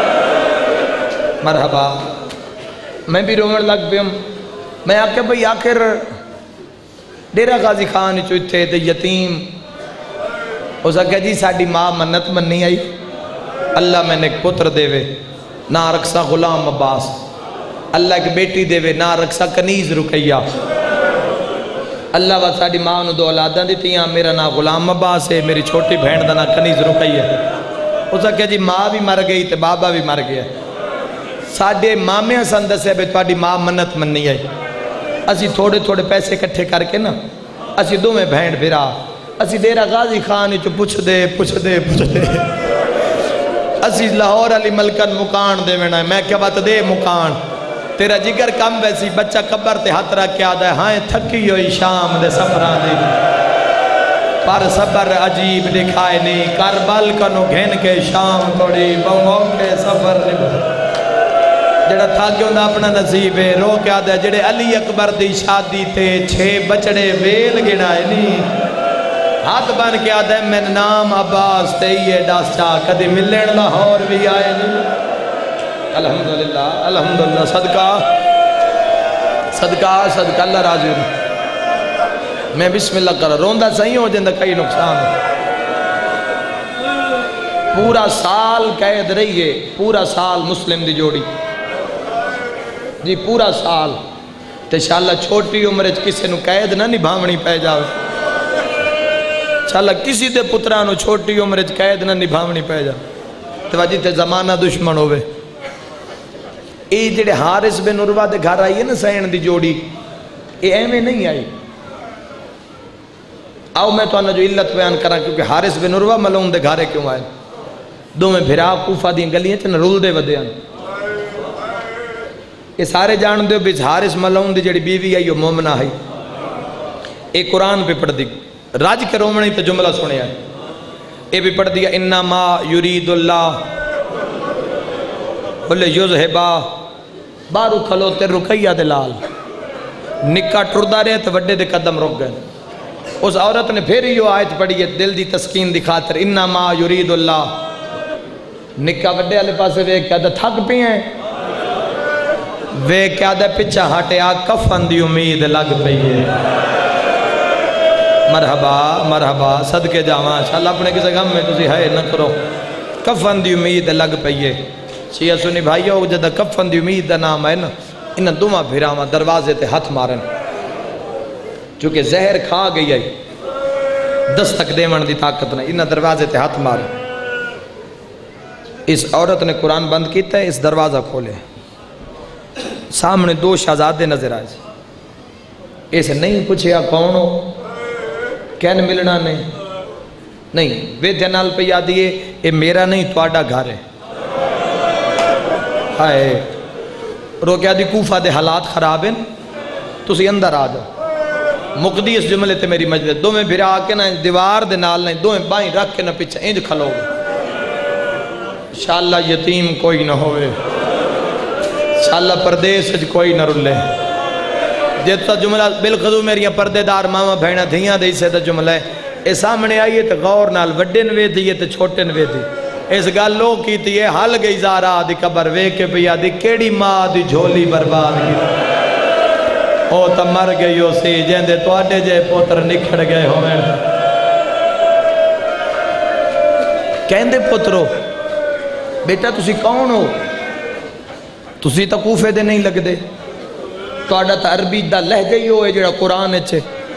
مرحبا میں بھی رومن لگ بھی ہوں میں آکھے بھئی آخر ڈیرہ غازی خان چو تھے تے یتیم اسا کہ جی ساڑی ماں منت مننی آئی اللہ میں نے ایک پتر دے وے نہ رکھسا غلام عباس اللہ ایک بیٹی دے وے نہ رکھسا کنیز رقیہ اللہ و ساڑی ماں نے 2 اولاداں دیتی ہیں میرا نہ غلام عباس ہے میری چھوٹی بہن دا نہ کنیز رقیہ اسا کہ جی ماں بھی مر گئی تے بابا بھی مر گیا ساڑھے مامیاں سندسے بے توڑی ماں منت مننی آئی اسی تھوڑے تھوڑے پیسے کٹھے کر کے نا اسی 2 میں بہن بھرا اسی ڈیرہ غازی خان چو پوچھ دے اسی لاہور علی ملکن مکان دے وینا میں کیا بات دے مکان تیرا جگر کم ویسی بچہ قبر تے ہاتھ رکھ کے آدھا ہے ہائیں تھکی ہوئی شام دے سفران دے پر صبر عجیب دکھائے نہیں کربل کنو گھن کے شام توڑی بہوں کے سفر جڑا تھا کیوں دا اپنا نصیب ہے رو کے آدھا جڑے علی اکبر دی شادی تے 6 بچڑے ویل گنائے نہیں ہاتھ بن کے آدھا ہے میں نام عباس تے یہ ڈاسچا کدی ملن لاہور بھی آئے نہیں الحمدللہ الحمدللہ صدقہ اللہ راضی ہوں میں بسم اللہ کر روندہ صحیح ہو جندہ کئی نقصان پورا سال قید رہی ہے پورا سال مسلم دی جوڑی جی پورا سال تے انشاءاللہ چھوٹی عمرچ کسی نو قید نہ نبھاونی پہ جاوے انشاءاللہ کسی دے پترانو چھوٹی عمرچ قید نہ نبھاونی پہ جاوے تو وجہ تے زمانہ دشمن ہوئے اے جڑے حارث بن عروہ دے گھر آئی ہے نا سین دی جوڑی اے ایمیں نہیں آئی آؤ میں تو آنا جو علت بیان کرا کیونکہ حارث بن عروہ ملعون دے گھرے کیوں آئے 2 میں بھرا کوفہ دیں گلیاں چاہنا رول دے ودے آن یہ سارے جان دے بھی حارث ملعون دی جڑی بیوی ہے یہ مومنہ ہے. ایک قرآن پہ پڑھ دی راج کے رومنی تو جملہ سنے آئے. یہ بھی پڑھ دیا انما یرید اللہ بولے یذہبا بارو کھلوتے رکیہ دلال نکا ٹردہ رہے تو وڈے دے قدم رک گئے. اس عورت نے پھر یہ آیت پڑھی ہے دل دی تسکین دی خاطر انما یرید اللہ نکا وڈے والے پاسے وے کیا دا تھک پی ہیں وے کیا دا پچھا ہٹیا کفن دی امید لگ پئی ہے. مرحبا مرحبا صدقے جاواں انشاءاللہ اپنے کسی غم میں تسی ہے نہ کرو. کفن دی امید لگ پئی ہے. شیعہ سنی بھائیو جدہ کفن دی امید دا نام ہے نا انہاں دوما پھراواں دروازے تے ہاتھ مارن چونکہ زہر کھا گئی ہے دستک دیون دی طاقت نہیں انہاں دروازے تے ہاتھ مارن. اس عورت نے قرآن بند کیتا ہے اس دروازہ کھولے سامنے دو شہزادے نظر آئے. اسے نہیں پوچھیا کون ہو کہن ملنا نہیں وے دنال پہ یادیے اے میرا نہیں تواڈا گھر ہے. ہائے روکیا دی کوفہ دے حالات خراب ہیں تسی اندر آ جاؤ مقدی اس جملے تے میری مجلس دو میں بھرا کے نہ دیوار دے نال نہیں دو میں بائیں رکھ کے نہ پیچھے انج کھلو گے انشاءاللہ یتیم کوئی نہ ہوئے انشاءاللہ پردیس کوئی نہ رلے. جیتا جملہ بالخضو میریاں پردے دار ماما بھینا دھیاں دے اسے دا جملہ ہے اے سامنے آئیے تے غور نال وڈے نوے دیئے تے چھوٹے نوے دی اس گال لو کی تھی یہ حل گئی زارا دی قبر وے کے پیا دی کیڑی ماں دی جھولی برباد کی او تا مر گئی ہو سی جیندے تو آڈے جے پوتر نکھڑ گئے ہوئے. کہندے پوترو بیٹا تسی کون ہو تسی تا کوفے دے نہیں لگ دے تو آڈا تا عربی دا لہجہ ہی ہوئے جڑا قرآن اچھے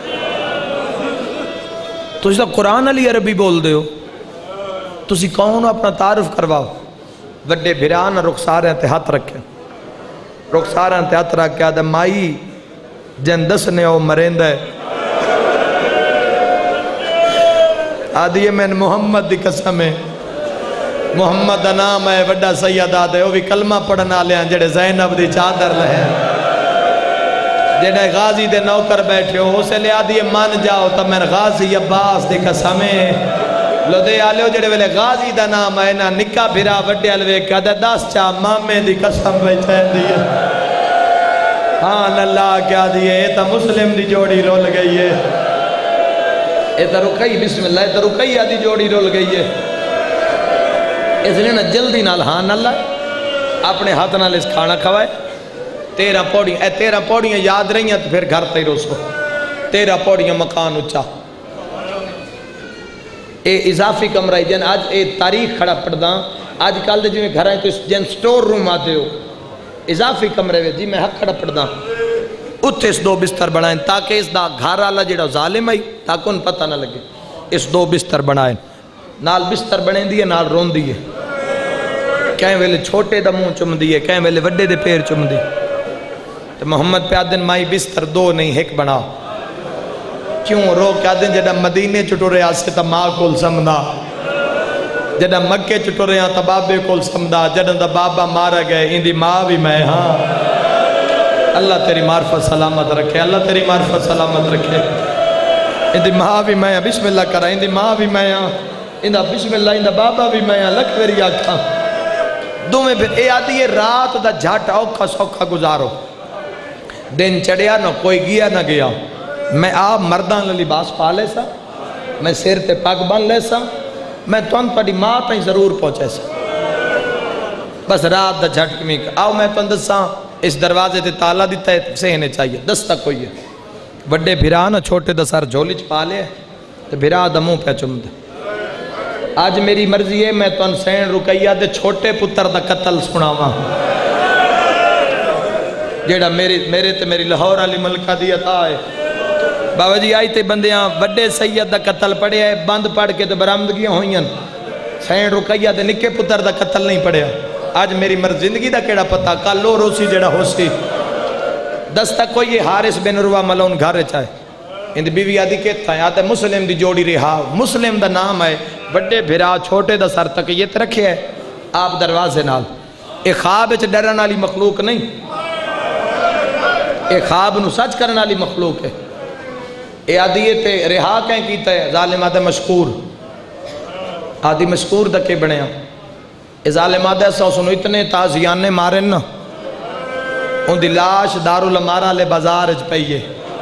تسی تا قرآن علی عربی بول دے ہو تسی کون ہو اپنا تعارف کرواؤ. وڈے بھران رخساریں تے ہاتھ رکھیں رخساریں تے ہاتھ رکھیں آدھا مائی جن دسنے ہو مرند ہے آدھی میں محمد دی قسم ہے محمد نام ہے وڈا سید آدھے وہ بھی کلمہ پڑھنا لیا جڑے زینب دی چادر لہیں جڑے غازی دے نوکر بیٹھے ہو اسے لے آدھی مان جاؤ تا میں غازی عباس دی قسم ہے لو دے آلیو جڑے ویلے غازی دا نام ہے نا نکا بھرا وڈے الوے کا دے داس چاہ مامے دی قسم بیٹھے دیئے اللہ کیا دیئے اے تا مسلم دی جوڑی رول گئی ہے اے تا رکئی بسم اللہ اے تا رکئی آدھی جوڑی رول گئی ہے. اس لیے نا جلدی نال اللہ اپنے ہاتھ نال اس کھانا کھوائے 13 پوڑیاں اے 13 پوڑیاں یاد رہی ہیں تو پھر گھر تے روسو 13 پوڑیاں مکان اچھا اے اضافی کمرہ ہے جن آج اے تاریخ کھڑا پڑھ دا آج کال دے جی میں گھر آئیں تو اس جن سٹور روم آتے ہو اضافی کمرے میں جی میں حق کھڑا پڑھ دا اتھے اس 2 بستر بنائیں تاکہ اس دا گھر آلا جڑا ظالم آئی تاکہ ان پتہ نہ لگے اس 2 بستر بنائیں نال بستر بنیں دیئے نال رون دیئے کہیں ویلے چھوٹے دا منہ چم دیئے کہیں ویلے وڈے دے پیر چم دیئے تو محمد پہ آدن مائی بستر 2 نہیں ایک بنا کیوں رو کیا دن جڑا مدینے چٹو رہے آسے تا ماں کول سمدہ جڑا مکے چٹو رہے تا بابے کول سمدہ جڑا دا بابا مارا گئے اندی ماں بھی میں ہاں اللہ تیری معرفت سلامت رکھے اللہ تیری معرفت سلامت رکھے اندی ماں بھی میں بسم اللہ کرا اندی ماں بھی میں اندہ بسم اللہ اندہ بابا بھی میں لکھ میری آکھا دو میں پھر اے آدھی یہ رات دا جھاٹ اوکھا سوکھا گزارو دن چڑیا نہ کوئی گیا نہ گیا میں آپ مردان لباس پا لے سا میں سیر تے پاک بان لے سا میں تون پڑی ماں تائیں ضرور پہنچے سا بس رات دا جھٹ کمی آؤ میں تون دسا اس دروازے تے تالا دیتا ہے سہنے چاہیے دستا کوئی ہے بڑے بھرا نا چھوٹے دا سار جھولی پا لے تو بھرا دا منہ پہ چم دے آج میری مرضی ہے میں تون سین رکیہ دے چھوٹے پتر دا قتل سناواں جیڑا میرے تے میری لاہور علی ملکہ دیت آئے بابا جی آئی تے بندیاں وڈے سید دا قتل پڑے آئے بند پڑھ کے تے برامدگیاں ہوئیں سین رکیہ دے نکے پتر دا قتل نہیں پڑے آج میری مرض زندگی دا کیڑا پتا کالو روسی جیڑا ہو سی دستا کوئی یہ حارث بن عروہ ملون گھر چاہے اندھ بیوی آدھی کہتا ہے آتے مسلم دی جوڑی رہا مسلم دا نام ہے بڑے بھرا چھوٹے دا سر تک یہ رکھے ہے آپ دروازے نال ایک خواب اچھ ڈرن والی مخلوق نہیں اے خواب نو سچ کرنے والی مخلوق ہے. اے آدیے تے رہا کہیں کیتا ہے ظالم آدھے مشکور آدھی مشکور دکے بنے ہاں. اے ظالم آدھے سنو اتنے تازیانے مارن نا ان دی لاش دارالامارہ لے بازار اچ پئیے.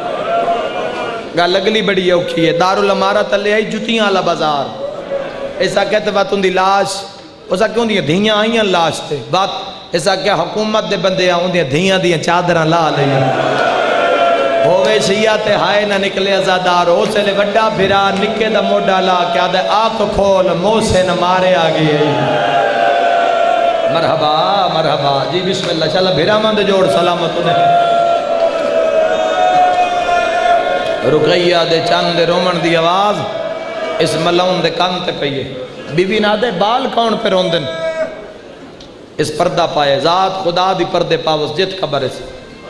گل اگلی بڑی اوکھی ہے. دارالامارہ تلے آئی جتیاں والا بازار. ایسا کہتے بات ان دی لاش ایسا کیوں دیا دھیاں آئیاں لاش تے بات ایسا کیا حکومت دے بندے آؤں دیا دھیاں دیا چادرہ لا لیا ہوئے شیعہ تے ہائے نہ نکلے ازادار ہو سے لے وڈا بھرا نکے دا موڈا لا کیا دے آنکھ کھول موہ سے نہ مارے آگئے. مرحبا مرحبا جی بسم اللہ شاء اللہ بھرا مند جوڑ سلامت انہیں. رقیہ دے چاند دے رومن دی آواز اس ملون دے کان تے پئیے. بی بی نہ دے بال کون پہ روندن اس پردہ پائے ذات خدا دی پردے پاوس جت خبر اس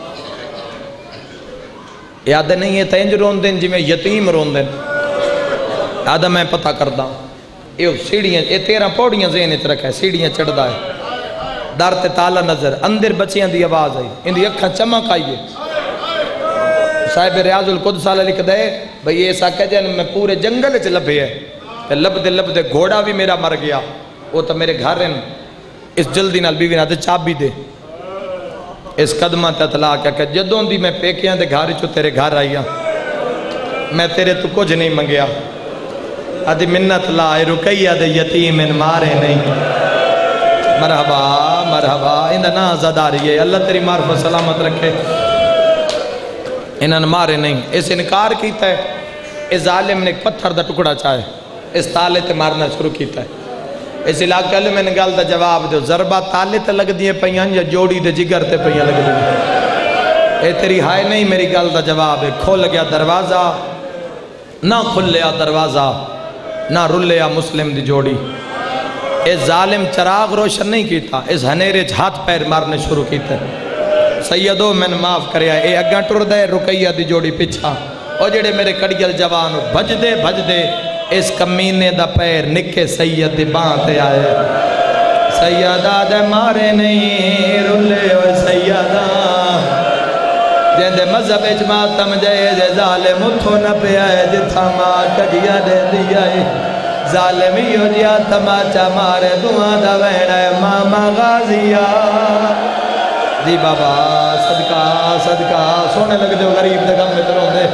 یاد نہیں ہے تینج روندن جی میں یتیم روندن یاد میں پتہ کردہ یہ سیڑیاں یہ 13 پوڑیاں ذہن اچ رکھا ہے سیڑیاں چڑھدا ہے در تے تالا نظر اندر بچیاں دی آواز آئی ان دی اکھاں چمک آئیے. صاحب ریاض القدس والا لکھ دے بھئی ایسا کہ جن میں پورے جنگل چ لبھے ہے لب دے گھوڑا بھی میرا مر گیا وہ تو میرے گھر ہیں اس جلدی نال بیوی نہ دے چابی دے اس قدمہ تے اطلاع کیا کہ جدوں دی میں پیکیاں دے گھاری چو تیرے گھر آئیا میں تیرے تو کچھ نہیں منگیا ادھی منت لائے رکیہ دے یتیم ان مارے نہیں. مرحبا مرحبا اندہ نا زداری ہے اللہ تیری معرفت سلامت رکھے انہاں مارے نہیں. اس انکار کیتا ہے اس ظالم نے ایک پتھر دا ٹکڑا چاہے اس تالے تے مارنا شروع کیتا ہے. اس علاقے لئے میں نے گل دا جواب دے ضربہ تالے تے لگ دیئے پہیاں یا جوڑی دے جگر تے پہیاں لگ دیئے. اے تیری ہائے نہیں میری گل دا جواب ہے. کھول گیا دروازہ نہ کھل لیا دروازہ نہ رل لیا مسلم دی جوڑی. اس ظالم چراغ روشن نہیں کیتا اس ہنیرے ہاتھ پیر مارنے شروع کیتا ہے. سیدو میں نے معاف کریا اے اگاں ٹر دے رقیہ دی جوڑی پچھا او جڑے میرے کڑیل جوان بھج دے اس کمینے دا پیر نکے سید دی بانتے آئے. سیدہ دے مارے نہیں رلے ہوئے سیدہ جن دے مذہب اجماعتم جائے دے ظالم اتھو نہ پہ آئے جتھا ماں کڑیا دے دی آئے ظالمی ہو جیا تماچا مارے دعا دا وین ہے ماما غازیہ. جی بابا صدقہ صدقہ سونے لگ دے غریب دے غم میں ترون دے.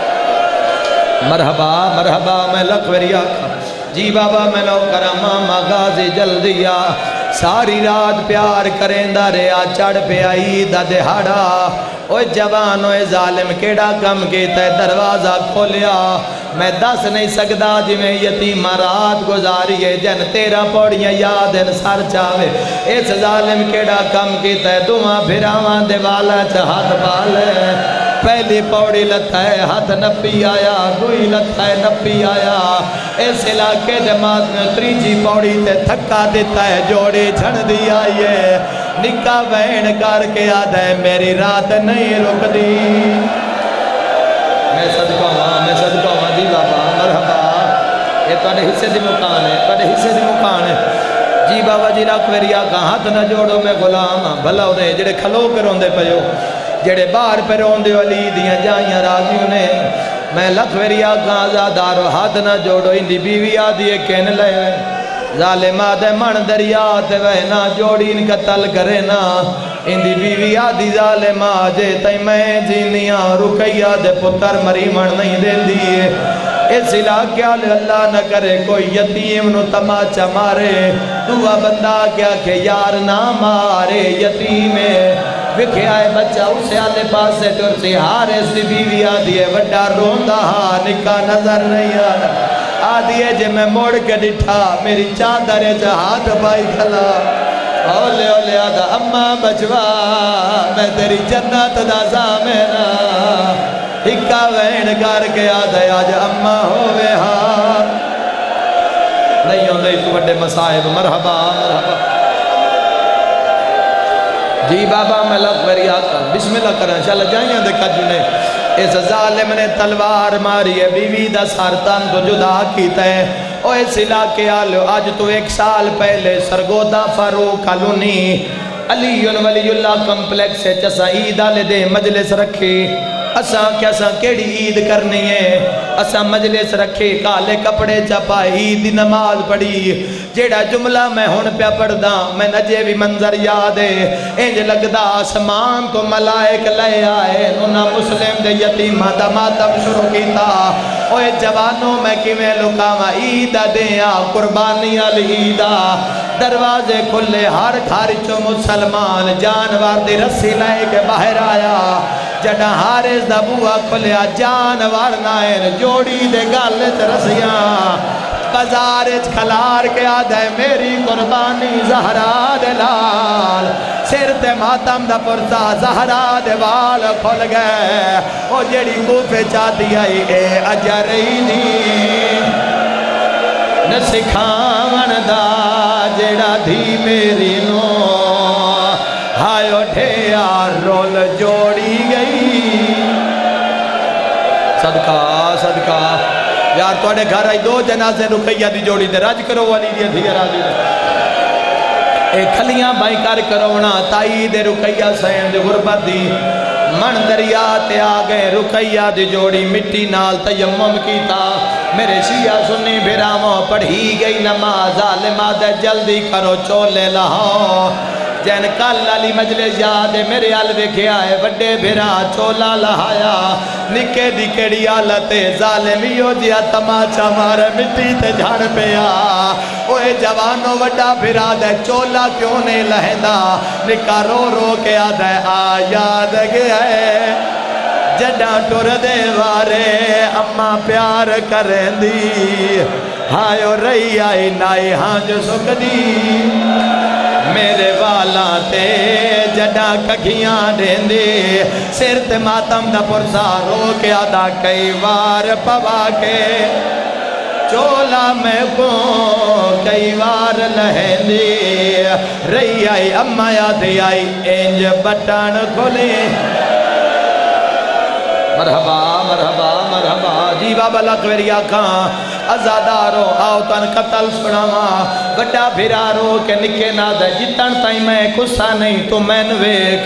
مرحبا مرحبا میں لکھوری آکھا جی بابا میں لو کرا ماما غازی جلدیا ساری رات پیار کریں دا ریا چڑھ پہ آئی دا دہاڑا اوہ جوان اوہ ظالم کیڑا کم کیتا ہے دروازہ کھولیا میں دس نہیں سکدا جی میں یتیم رات گزاری ہے جن 13 پوڑیاں یادن سر چاہوے اس ظالم کیڑا کم کیتا ہے دعا بھراواں دے والا چاہت بالے پہلی پوڑی لتا ہے ہاتھ نپی آیا دوئی لتا ہے نپی آیا اس علاقے جماعت میں تریجی پوڑی تے تھکا دیتا ہے جوڑی چھڑ دی آئیے نکا بین کر کے آدھا ہے میری رات نہیں رک دی. میں صدقہ ہوں جی بابا مرحبا یہ توڑے حصے دی مکان ہے جی بابا جی رکھ میری آقا ہاتھ نہ جوڑو میں غلام بھلا ہو دے جڑے کھلو کے روندے پہو جڑے باہر پہ روندے والی دیاں جائیاں راضیوں نے میں لکھ میری آقا آزادارو ہاتھ نہ جوڑو اندی بیوی آدھی کہنے لئے ظالم آدھے من دریات وہنا جوڑی ان قتل کرے نا اندی بیوی آدھی ظالم آجے تائی میں جینیاں رکیہ دے پتر مری من نہیں دے دیئے اس علاقے اللہ نہ کرے کوئی یتیم نو تماچا مارے دعا بندہ کیا کہ یار نہ مارے یتیمے وکھے آئے بچہ اسے آلے پاس سے ترسی حارس دی بیوی آدھی ہے وڈا روندہ ہاں نکا نظر نہیں آدھی جے میں موڑ کے ڈٹھا میری چادر جا ہاتھ پائی کھلا اولے اولے آدھا اماں بچوا میں تیری جنت دا زامنہ ہکا وین کر کے آدھا آج اماں ہوئے ہاں نہیں ہوندے تو بڑے مسائب مرحبا مرحبا جی بابا میں لکھ میری آقا بسم اللہ کریں انشاءاللہ جائیں دے کجنے اس ظالم نے تلوار ماری ہے بیوی دا سارتان تو جدا کیتا ہے او اس علاقے آلو آج تو 1 سال پہلے سرگودا فاروق کالونی علی ولی اللہ کمپلیکس ہے چسا عید آلے دے مجلس رکھے اساں کیا ساں کیڑی عید کرنی ہے اساں مجلس رکھے کالے کپڑے چپائے عید دی نماز پڑھی جیڑا جملہ میں ہون پیا پڑھدا میں نجے بھی منظر یاد ہے انج لگدا آسمان تو ملائک لے آئے انہاں مسلم دے یتیماں دا ماتم شروع کیتا اوے جوانوں میں کیویں لکاواں عید دیاں قربانی والی عید دروازے کھلے ہر گھر چوں مسلمان جانور دی رسی لے کے باہر آیا جڑا حارث دا بوا کھلیا جانور نائن جوڑی دے گل چ رسیاں بازار کھلار کے آدھے میری قربانی زہرا دے لال سر تے ماتم دا پرتا زہرا دے وال کھل گئے او جڑی کوفے چاہتی آئی اے اجرئی دی نسکھاون دا جڑا دھی میری نو ہائیو ٹھیا رول جوڑی گئی صدقہ صدقہ یار توڑے گھر آئی دو جنازے رکیہ دی جوڑی دے راج کرو والی دی دھی راجی دے اے کھلیاں بائی کار کرونا تائی دے رکیہ سین دے غربت دی من دریا تے آگئے رکیہ دی جوڑی مٹی نال تیمم کیتا میرے شیعہ سنی بھراموں پڑھی گئی نماز عالمہ دے جلدی کرو چولے لہاؤ جین کل علی مجلس یاد ہے میرے علوے کیا ہے وڈے بھرا چولا لہایا نکے دی کڑی آلتے ظالمیوں دیا تماچا مارے مٹی تے جھاڑ پیا اوہ جوانوں وڈا بھرا دے چولا کیوں نہیں لہندا نکا رو رو کے آدھے آیاد گیا ہے جڈا ٹور دے وارے اما پیار کریں دی ہائیو رہی آئی نائی ہانج سکھ دی میرے والا تے جڈا ککھیاں دین دے سر تے ماتم دا پرسا رو کے آدھا کئی وار پوا کے چولا میں کو کئی وار لہن دے رہی آئی اما یاد آئی انج بٹان کھولے مرحبا مرحبا مرحبا جی بابا لکویری آکھاں ازادارو آؤ تن قتل سناوا بڑا بھرارو کے نکے نادہ جتن تائیں میں کسا نہیں تو میں نویک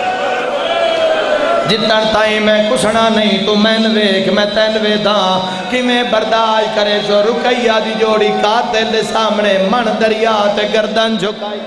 جتن تائیں میں کسنا نہیں تو میں نویک میں تینوے داں کہ میں برداشت کرے سو رکیہ دی جوڑی قاتل دے سامنے من دریا تے گردن جھکائی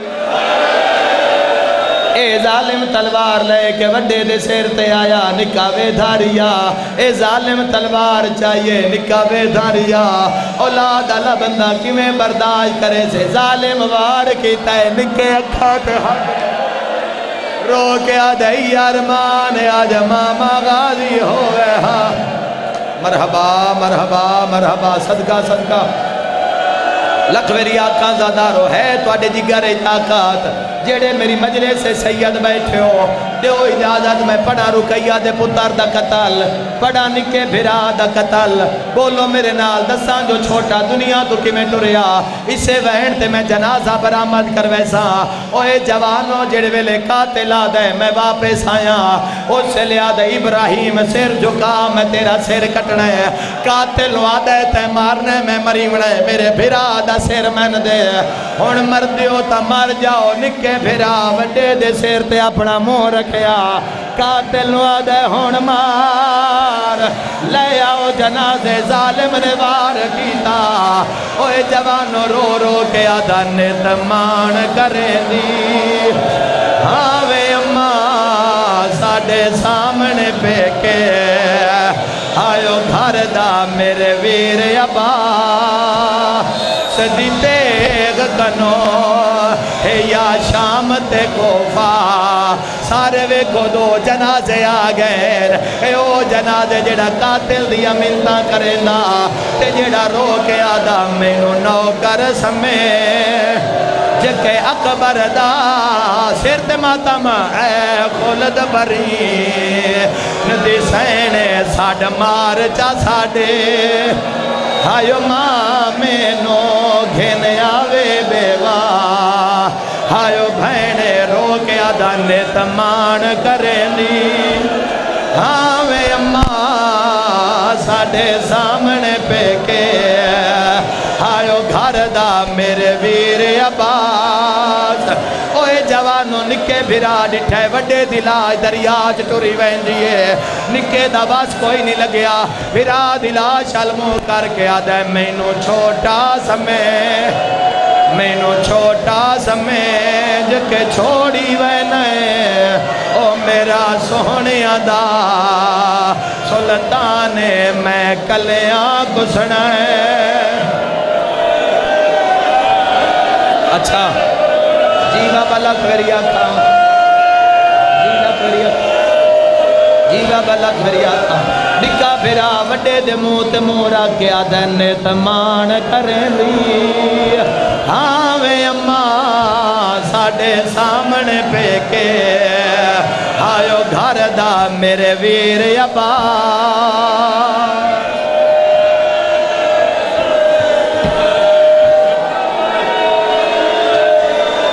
اے ظالم تلوار لے کے وڈے دے سیر تے آیا نکاوے دھاریا اے ظالم تلوار چاہیے نکاوے دھاریا اولاد اللہ بندہ کیویں برداشت کرے سے ظالم وار کیتا ہے نکے اکھا تے حق رو کے آدھائی ارمان آج ماما غازی ہوئے ہاں مرحبا مرحبا مرحبا صدقہ صدقہ لکھویری آقا زادارو ہے تو اڈے جگر طاقت جیڑے میری مجلس سے سید بیٹھے ہو دیو اجازت میں پڑھا رکیہ دے پتر دا قتل پڑھا نکے بھرا دا قتل بولو میرے نال دسان جو چھوٹا دنیا تو کی میں ٹریا اسے وہن تے میں جنازہ برآمد کر ویسا اوہ جوانوں جڑے ویلے قاتل آدھے میں واپس آیا اس سے لیا دے ابراہیم سر جھکا میں تیرا سر کٹنے قاتل آدھے تے مارنے میں مریونے میرے بھرا دا سر میں دے ہون مر دیو تا مر جاؤ نکے بھرا وڈے دے سیر تے اپنا منہ رکھیا قاتل وعدے ہون مار لے آؤ جنازے ظالم نے وار کیتا اوہ جوانو رو رو کے آدھا نتمان کرے دی ہاں وے اماں ساڑھے سامنے پہ کے آئیو گھر دا میرے ویر ابا سدی تیغ کنو ہے یا شام تے کوفہ سارے وے کو دو جنازے آگئے اے او جنازے جڑا قاتل دیا منتا کرے نا تے جڑا رو کے آدم مینو نوکر سمے جکے اکبر دا سرت ماتم اے خلد بری ندی سینے ساڑ مار چا ساڑے ہائیو ماں مینو گھن آوے بیوا ہائیو بھینے رو کے آدھا نتمان کریں دی ہاں وے اماں ساڑھے سامنے پہ کے ہائیو گھر دا میرے ویر عباس اوے جوانو نکے بھرا ڈٹھے وڈے دلاج دریا چٹوری وینجیے نکے دا باس کوئی نہیں لگیا بھرا دلا شلمو کر کے آدھے مینو چھوٹا سمجھ کے چھوڑی وینے او میرا سونیا دا سلطان میں کلیاں گسنا ہے اچھا جیگا بلک میری آقا جیگا بلک میری آقا نکا پھرا وڈے دے موت مورا کیا دن تمان کریں لی ہاں وے اماں ساڑے سامنے پہ کے آئیو گھر دا میرے ویر عباس